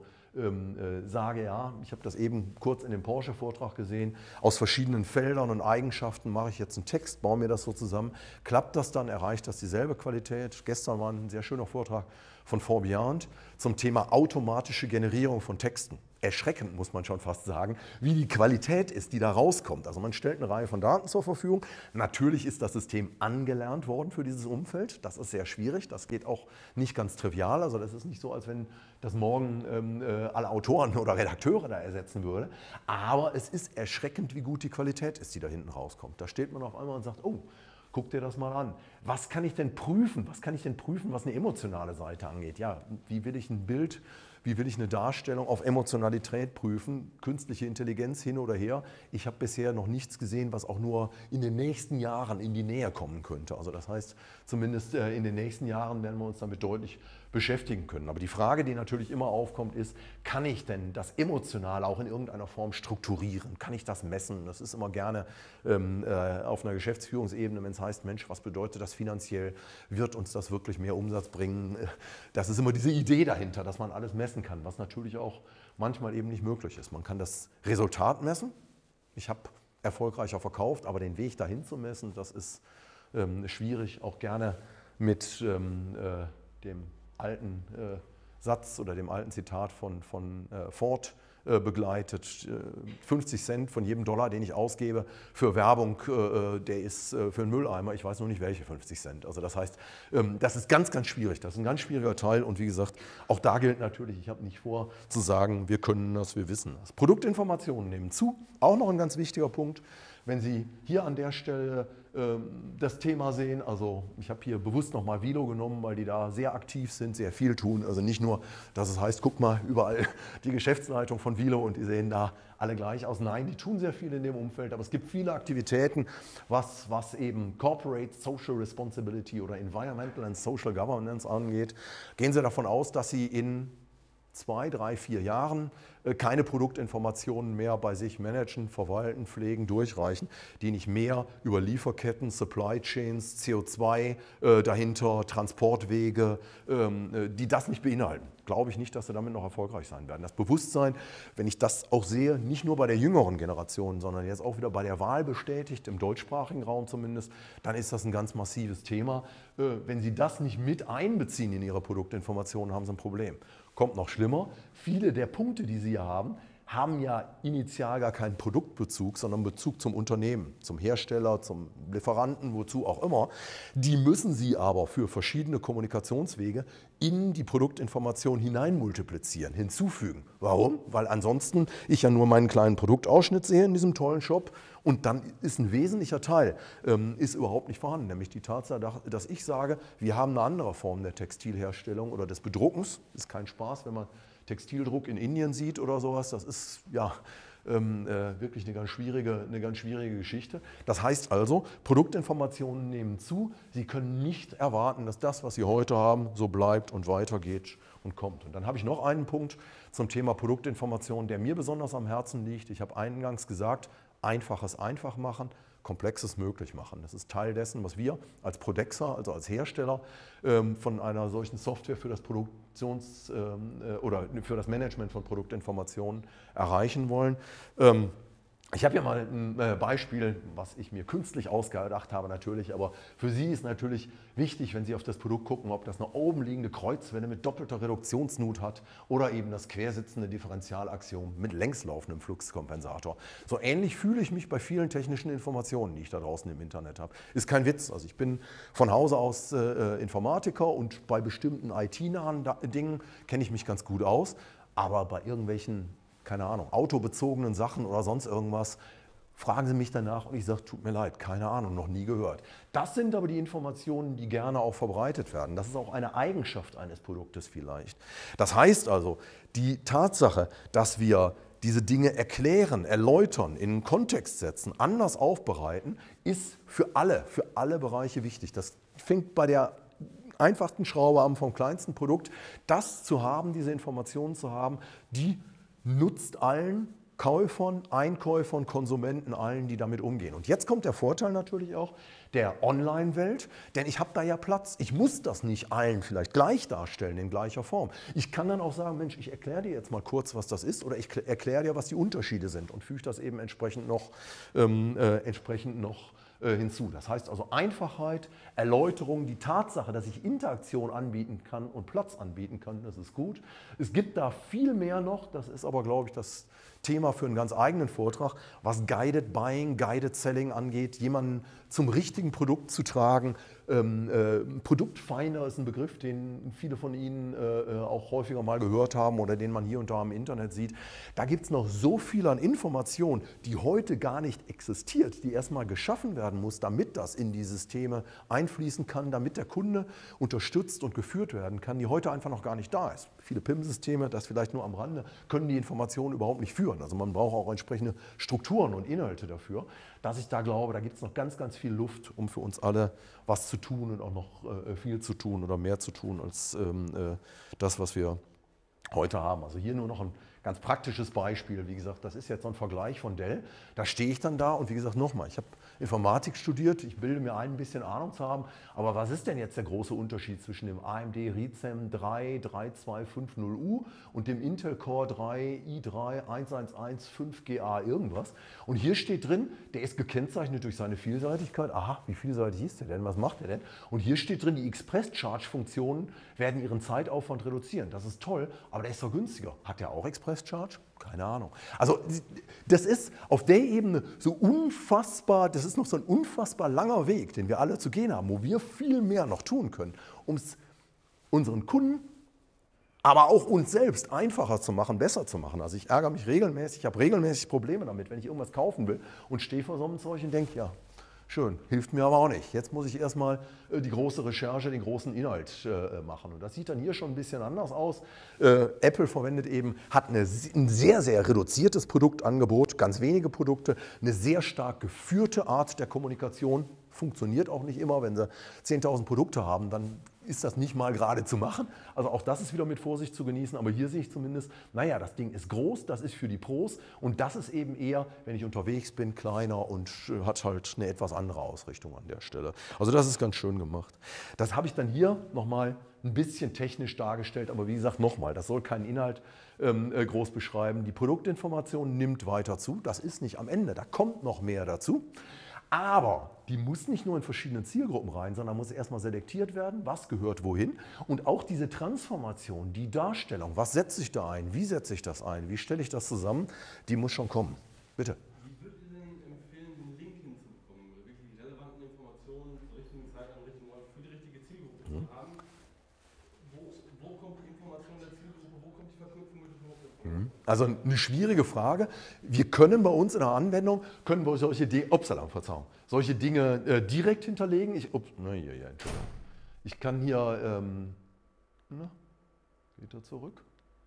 Speaker 1: sage, ja, ich habe das eben kurz in dem Porsche-Vortrag gesehen, aus verschiedenen Feldern und Eigenschaften mache ich jetzt einen Text, baue mir das so zusammen, klappt das dann, erreicht das dieselbe Qualität? Gestern war ein sehr schöner Vortrag von Forbiant zum Thema automatische Generierung von Texten. Erschreckend, muss man schon fast sagen, wie die Qualität ist, die da rauskommt. Also man stellt eine Reihe von Daten zur Verfügung. Natürlich ist das System angelernt worden für dieses Umfeld. Das ist sehr schwierig, das geht auch nicht ganz trivial. Also das ist nicht so, als wenn das morgen alle Autoren oder Redakteure da ersetzen würde. Aber es ist erschreckend, wie gut die Qualität ist, die da hinten rauskommt. Da steht man auf einmal und sagt, oh, guck dir das mal an. Was kann ich denn prüfen? Was kann ich denn prüfen, was eine emotionale Seite angeht? Ja, wie will ich ein Bild, wie will ich eine Darstellung auf Emotionalität prüfen? Künstliche Intelligenz hin oder her. Ich habe bisher noch nichts gesehen, was auch nur in den nächsten Jahren in die Nähe kommen könnte. Also das heißt, zumindest in den nächsten Jahren werden wir uns damit deutlich beschäftigen können. Aber die Frage, die natürlich immer aufkommt, ist, kann ich denn das Emotionale auch in irgendeiner Form strukturieren? Kann ich das messen? Das ist immer gerne auf einer Geschäftsführungsebene, wenn es heißt, Mensch, was bedeutet das finanziell? Wird uns das wirklich mehr Umsatz bringen? Das ist immer diese Idee dahinter, dass man alles messen kann, was natürlich auch manchmal eben nicht möglich ist. Man kann das Resultat messen. Ich habe erfolgreicher verkauft, aber den Weg dahin zu messen, das ist schwierig, auch gerne mit dem alten Satz oder dem alten Zitat von Ford begleitet. 50 Cent von jedem Dollar, den ich ausgebe für Werbung, der ist für einen Mülleimer. Ich weiß nur nicht, welche 50 Cent. Also das heißt, das ist ganz, ganz schwierig. Das ist ein ganz schwieriger Teil. Und wie gesagt, auch da gilt natürlich, ich habe nicht vor zu sagen, wir können das, wir wissen das. Produktinformationen nehmen zu. Auch noch ein ganz wichtiger Punkt. Wenn Sie hier an der Stelle das Thema sehen, also ich habe hier bewusst nochmal Vilo genommen, weil die da sehr aktiv sind, sehr viel tun. Also nicht nur, dass es heißt, guck mal, überall die Geschäftsleitung von Vilo und die sehen da alle gleich aus. Nein, die tun sehr viel in dem Umfeld, aber es gibt viele Aktivitäten, was eben Corporate Social Responsibility oder Environmental and Social Governance angeht. Gehen Sie davon aus, dass Sie in 2, 3, 4 Jahren keine Produktinformationen mehr bei sich managen, verwalten, pflegen, durchreichen, die nicht mehr über Lieferketten, Supply Chains, CO2 dahinter, Transportwege, die das nicht beinhalten. Glaube ich nicht, dass sie damit noch erfolgreich sein werden. Das Bewusstsein, wenn ich das auch sehe, nicht nur bei der jüngeren Generation, sondern jetzt auch wieder bei der Wahl bestätigt, im deutschsprachigen Raum zumindest, dann ist das ein ganz massives Thema. Wenn Sie das nicht mit einbeziehen in Ihre Produktinformationen, haben Sie ein Problem. Kommt noch schlimmer, viele der Punkte, die Sie hier haben ja initial gar keinen Produktbezug, sondern Bezug zum Unternehmen, zum Hersteller, zum Lieferanten, wozu auch immer. Die müssen Sie aber für verschiedene Kommunikationswege in die Produktinformation hinein multiplizieren, hinzufügen. Warum? Weil ansonsten ich ja nur meinen kleinen Produktausschnitt sehe in diesem tollen Shop und dann ist ein wesentlicher Teil ist überhaupt nicht vorhanden, nämlich die Tatsache, dass ich sage, wir haben eine andere Form der Textilherstellung oder des Bedruckens. Ist kein Spaß, wenn man Textildruck in Indien sieht oder sowas, das ist ja wirklich eine ganz schwierige Geschichte. Das heißt also, Produktinformationen nehmen zu. Sie können nicht erwarten, dass das, was Sie heute haben, so bleibt und weitergeht und kommt. Und dann habe ich noch einen Punkt zum Thema Produktinformation, der mir besonders am Herzen liegt. Ich habe eingangs gesagt, Einfaches einfach machen, Komplexes möglich machen. Das ist Teil dessen, was wir als Prodexer, also als Hersteller von einer solchen Software für das oder für das Management von Produktinformationen erreichen wollen. Ich habe ja mal ein Beispiel, was ich mir künstlich ausgedacht habe natürlich, aber für Sie ist natürlich wichtig, wenn Sie auf das Produkt gucken, ob das eine oben liegende Kreuzwelle mit doppelter Reduktionsnut hat oder eben das quersitzende Differentialaxiom mit längslaufendem Fluxkompensator. So ähnlich fühle ich mich bei vielen technischen Informationen, die ich da draußen im Internet habe. Ist kein Witz, also ich bin von Hause aus Informatiker und bei bestimmten IT-nahen Dingen kenne ich mich ganz gut aus, aber bei irgendwelchen keine Ahnung, autobezogenen Sachen oder sonst irgendwas, fragen Sie mich danach und ich sage, tut mir leid, keine Ahnung, noch nie gehört. Das sind aber die Informationen, die gerne auch verbreitet werden. Das ist auch eine Eigenschaft eines Produktes vielleicht. Das heißt also, die Tatsache, dass wir diese Dinge erklären, erläutern, in einen Kontext setzen, anders aufbereiten, ist für alle Bereiche wichtig. Das fängt bei der einfachsten Schraube an, vom kleinsten Produkt. Das zu haben, diese Informationen zu haben, die nutzt allen Käufern, Einkäufern, Konsumenten, allen, die damit umgehen. Und jetzt kommt der Vorteil natürlich auch der Online-Welt, denn ich habe da ja Platz. Ich muss das nicht allen vielleicht gleich darstellen, in gleicher Form. Ich kann dann auch sagen, Mensch, ich erkläre dir jetzt mal kurz, was das ist, oder ich erkläre dir, was die Unterschiede sind und füge das eben entsprechend noch hinzu. Das heißt also Einfachheit, Erläuterung, die Tatsache, dass ich Interaktion anbieten kann und Platz anbieten kann, das ist gut. Es gibt da viel mehr noch, das ist aber, glaube ich, das Thema für einen ganz eigenen Vortrag, was Guided Buying, Guided Selling angeht, jemanden zum richtigen Produkt zu tragen. Produktfinder ist ein Begriff, den viele von Ihnen auch häufiger mal gehört haben oder den man hier und da im Internet sieht. Da gibt es noch so viel an Informationen, die heute gar nicht existiert, die erstmal geschaffen werden muss, damit das in die Systeme einfließen kann, damit der Kunde unterstützt und geführt werden kann, die heute einfach noch gar nicht da ist. Viele PIM-Systeme, das vielleicht nur am Rande, können die Informationen überhaupt nicht führen. Also man braucht auch entsprechende Strukturen und Inhalte dafür, dass ich da glaube, da gibt es noch ganz, ganz viel Luft, um für uns alle was zu tun und auch noch viel zu tun oder mehr zu tun als das, was wir heute haben. Also hier nur noch ein ganz praktisches Beispiel. Wie gesagt, das ist jetzt so ein Vergleich von Dell. Da stehe ich dann da und wie gesagt nochmal, ich habe Informatik studiert, ich bilde mir ein bisschen Ahnung zu haben, aber was ist denn jetzt der große Unterschied zwischen dem AMD Ryzen 3 3250U und dem Intel Core 3 i3 1115GA irgendwas? Und hier steht drin, der ist gekennzeichnet durch seine Vielseitigkeit. Aha, wie vielseitig ist der denn? Was macht der denn? Und hier steht drin, die Express-Charge-Funktionen werden ihren Zeitaufwand reduzieren. Das ist toll, aber der ist doch günstiger. Hat der auch Express-Charge? Keine Ahnung. Also das ist auf der Ebene so unfassbar, das ist noch so ein unfassbar langer Weg, den wir alle zu gehen haben, wo wir viel mehr noch tun können, um es unseren Kunden, aber auch uns selbst einfacher zu machen, besser zu machen. Also ich ärgere mich regelmäßig, ich habe regelmäßig Probleme damit, wenn ich irgendwas kaufen will und stehe vor so einem Zeug und denke, ja, schön, hilft mir aber auch nicht. Jetzt muss ich erstmal die große Recherche, den großen Inhalt machen. Und das sieht dann hier schon ein bisschen anders aus. Apple verwendet eben, hat ein sehr, sehr reduziertes Produktangebot, ganz wenige Produkte, eine sehr stark geführte Art der Kommunikation. Funktioniert auch nicht immer, wenn Sie 10.000 Produkte haben, dann ist das nicht mal gerade zu machen. Also auch das ist wieder mit Vorsicht zu genießen, aber hier sehe ich zumindest, naja, das Ding ist groß, das ist für die Pros und das ist eben eher, wenn ich unterwegs bin, kleiner und hat halt eine etwas andere Ausrichtung an der Stelle. Also das ist ganz schön gemacht. Das habe ich dann hier nochmal ein bisschen technisch dargestellt, aber wie gesagt, nochmal, das soll keinen Inhalt groß beschreiben. Die Produktinformation nimmt weiter zu, das ist nicht am Ende, da kommt noch mehr dazu. Aber die muss nicht nur in verschiedenen Zielgruppen rein, sondern muss erstmal selektiert werden, was gehört wohin. Und auch diese Transformation, die Darstellung, was setze ich da ein, wie setze ich das ein, wie stelle ich das zusammen, die muss schon kommen. Bitte.
Speaker 2: Wie würdet ihr denn empfehlen, den Link hinzubekommen, wirklich die relevanten Informationen zur richtigen Zeit an richtigen Ort für die richtige Zielgruppe zu haben? Wo kommt die Information der Zielgruppe, wo kommt die Verknüpfung mit dem Produkt?
Speaker 1: Also eine schwierige Frage. Wir können bei uns in der Anwendung, solche Dinge direkt hinterlegen. Ich kann hier, geht er zurück?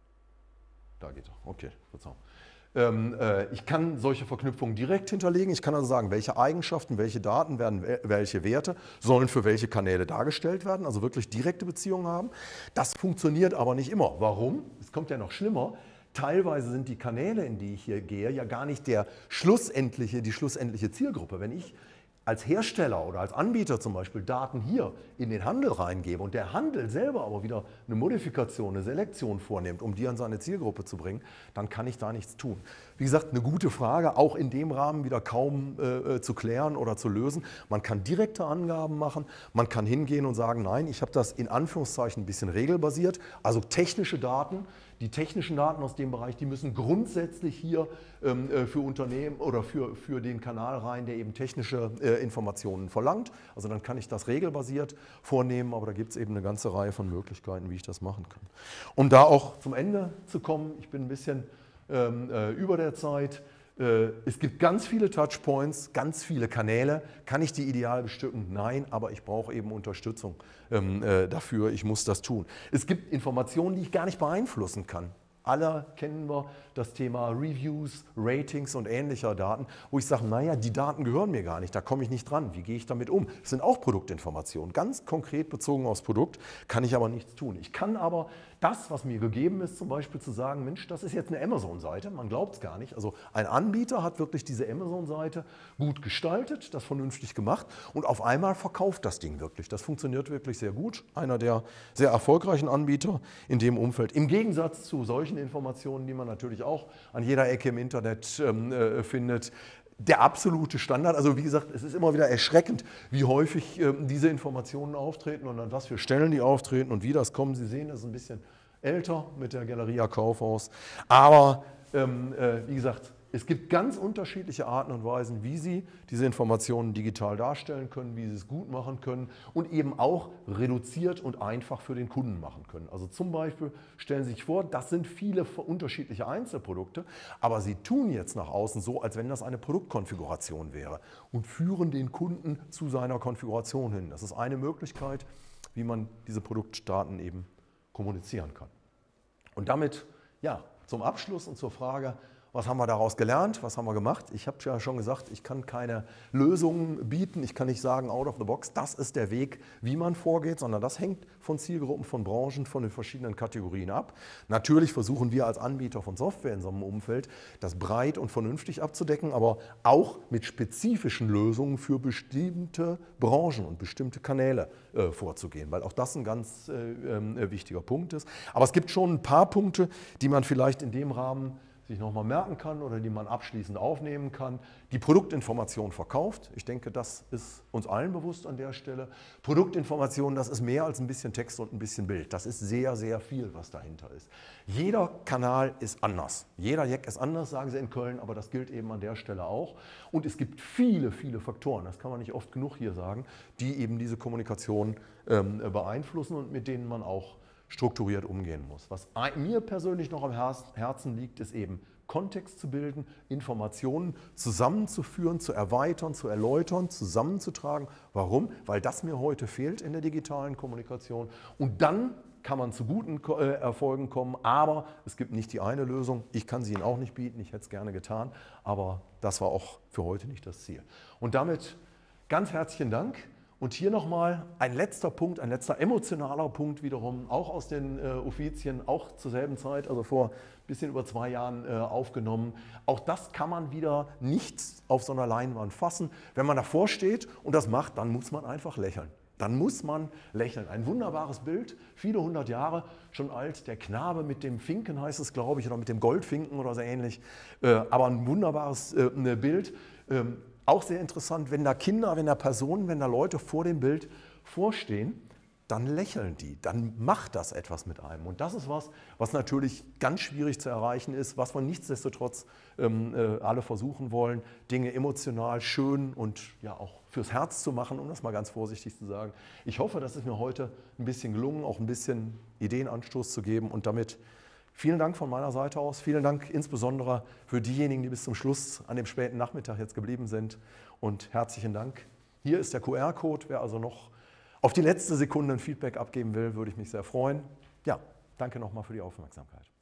Speaker 1: Da geht er, okay, Verzeihung. Ich kann solche Verknüpfungen direkt hinterlegen. Ich kann also sagen, welche Eigenschaften, welche Daten werden, welche Werte sollen für welche Kanäle dargestellt werden, also wirklich direkte Beziehungen haben. Das funktioniert aber nicht immer. Warum? Es kommt ja noch schlimmer. Teilweise sind die Kanäle, in die ich hier gehe, ja gar nicht die schlussendliche Zielgruppe. Wenn ich als Hersteller oder als Anbieter zum Beispiel Daten hier in den Handel reingebe und der Handel selber aber wieder eine Modifikation, eine Selektion vornimmt, um die an seine Zielgruppe zu bringen, dann kann ich da nichts tun. Wie gesagt, eine gute Frage, auch in dem Rahmen wieder kaum zu klären oder zu lösen. Man kann direkte Angaben machen, man kann hingehen und sagen, nein, ich habe das in Anführungszeichen ein bisschen regelbasiert, also technische Daten. Die technischen Daten aus dem Bereich, die müssen grundsätzlich hier für Unternehmen oder für den Kanal rein, der eben technische Informationen verlangt. Also dann kann ich das regelbasiert vornehmen, aber da gibt es eben eine ganze Reihe von Möglichkeiten, wie ich das machen kann. Um da auch zum Ende zu kommen, ich bin ein bisschen über der Zeit. Es gibt ganz viele Touchpoints, ganz viele Kanäle. Kann ich die ideal bestücken? Nein, aber ich brauche eben Unterstützung dafür. Ich muss das tun. Es gibt Informationen, die ich gar nicht beeinflussen kann. Alle kennen wir das Thema Reviews, Ratings und ähnlicher Daten, wo ich sage, naja, die Daten gehören mir gar nicht, da komme ich nicht dran. Wie gehe ich damit um? Das sind auch Produktinformationen, ganz konkret bezogen aufs Produkt, kann ich aber nichts tun. Ich kann aber das, was mir gegeben ist, zum Beispiel zu sagen, Mensch, das ist jetzt eine Amazon-Seite, man glaubt es gar nicht. Also ein Anbieter hat wirklich diese Amazon-Seite gut gestaltet, das vernünftig gemacht und auf einmal verkauft das Ding wirklich. Das funktioniert wirklich sehr gut, einer der sehr erfolgreichen Anbieter in dem Umfeld. Im Gegensatz zu solchen Informationen, die man natürlich auch an jeder Ecke im Internet findet, der absolute Standard. Also wie gesagt, es ist immer wieder erschreckend, wie häufig diese Informationen auftreten und an was für Stellen die auftreten und wie das kommen. Sie sehen, das ist ein bisschen älter mit der Galeria Kaufhaus. Aber wie gesagt, es gibt ganz unterschiedliche Arten und Weisen, wie Sie diese Informationen digital darstellen können, wie Sie es gut machen können und eben auch reduziert und einfach für den Kunden machen können. Also zum Beispiel stellen Sie sich vor, das sind viele unterschiedliche Einzelprodukte, aber Sie tun jetzt nach außen so, als wenn das eine Produktkonfiguration wäre und führen den Kunden zu seiner Konfiguration hin. Das ist eine Möglichkeit, wie man diese Produktdaten eben kommunizieren kann. Und damit ja, zum Abschluss und zur Frage, was haben wir daraus gelernt? Was haben wir gemacht? Ich habe ja schon gesagt, ich kann keine Lösungen bieten. Ich kann nicht sagen, out of the box, das ist der Weg, wie man vorgeht, sondern das hängt von Zielgruppen, von Branchen, von den verschiedenen Kategorien ab. Natürlich versuchen wir als Anbieter von Software in so einem Umfeld, das breit und vernünftig abzudecken, aber auch mit spezifischen Lösungen für bestimmte Branchen und bestimmte Kanäle vorzugehen, weil auch das ein ganz wichtiger Punkt ist. Aber es gibt schon ein paar Punkte, die man vielleicht in dem Rahmen sich nochmal merken kann oder die man abschließend aufnehmen kann. Die Produktinformation verkauft. Ich denke, das ist uns allen bewusst an der Stelle. Produktinformation, das ist mehr als ein bisschen Text und ein bisschen Bild. Das ist sehr, sehr viel, was dahinter ist. Jeder Kanal ist anders. Jeder Jack ist anders, sagen sie in Köln, aber das gilt eben an der Stelle auch. Und es gibt viele, viele Faktoren, das kann man nicht oft genug hier sagen, die eben diese Kommunikation beeinflussen und mit denen man auch strukturiert umgehen muss. Was mir persönlich noch am Herzen liegt, ist eben Kontext zu bilden, Informationen zusammenzuführen, zu erweitern, zu erläutern, zusammenzutragen. Warum? Weil das mir heute fehlt in der digitalen Kommunikation. Und dann kann man zu guten Erfolgen kommen, aber es gibt nicht die eine Lösung. Ich kann sie Ihnen auch nicht bieten, ich hätte es gerne getan, aber das war auch für heute nicht das Ziel. Und damit ganz herzlichen Dank. Und hier nochmal ein letzter Punkt, ein letzter emotionaler Punkt wiederum, auch aus den Offizien, auch zur selben Zeit, also vor ein bisschen über 2 Jahren aufgenommen. Auch das kann man wieder nicht auf so einer Leinwand fassen. Wenn man davor steht und das macht, dann muss man einfach lächeln. Dann muss man lächeln. Ein wunderbares Bild, viele 100 Jahre schon alt. Der Knabe mit dem Finken heißt es, glaube ich, oder mit dem Goldfinken oder so ähnlich. Aber ein wunderbares Bild. Auch sehr interessant, wenn da Kinder, wenn da Personen, wenn da Leute vor dem Bild vorstehen, dann lächeln die, dann macht das etwas mit einem. Und das ist was natürlich ganz schwierig zu erreichen ist, was wir nichtsdestotrotz alle versuchen wollen, Dinge emotional schön und ja auch fürs Herz zu machen, um das mal ganz vorsichtig zu sagen. Ich hoffe, das ist mir heute ein bisschen gelungen, auch ein bisschen Ideenanstoß zu geben und damit vielen Dank von meiner Seite aus. Vielen Dank insbesondere für diejenigen, die bis zum Schluss an dem späten Nachmittag jetzt geblieben sind. Und herzlichen Dank. Hier ist der QR-Code. Wer also noch auf die letzte Sekunde ein Feedback abgeben will, würde ich mich sehr freuen. Ja, danke nochmal für die Aufmerksamkeit.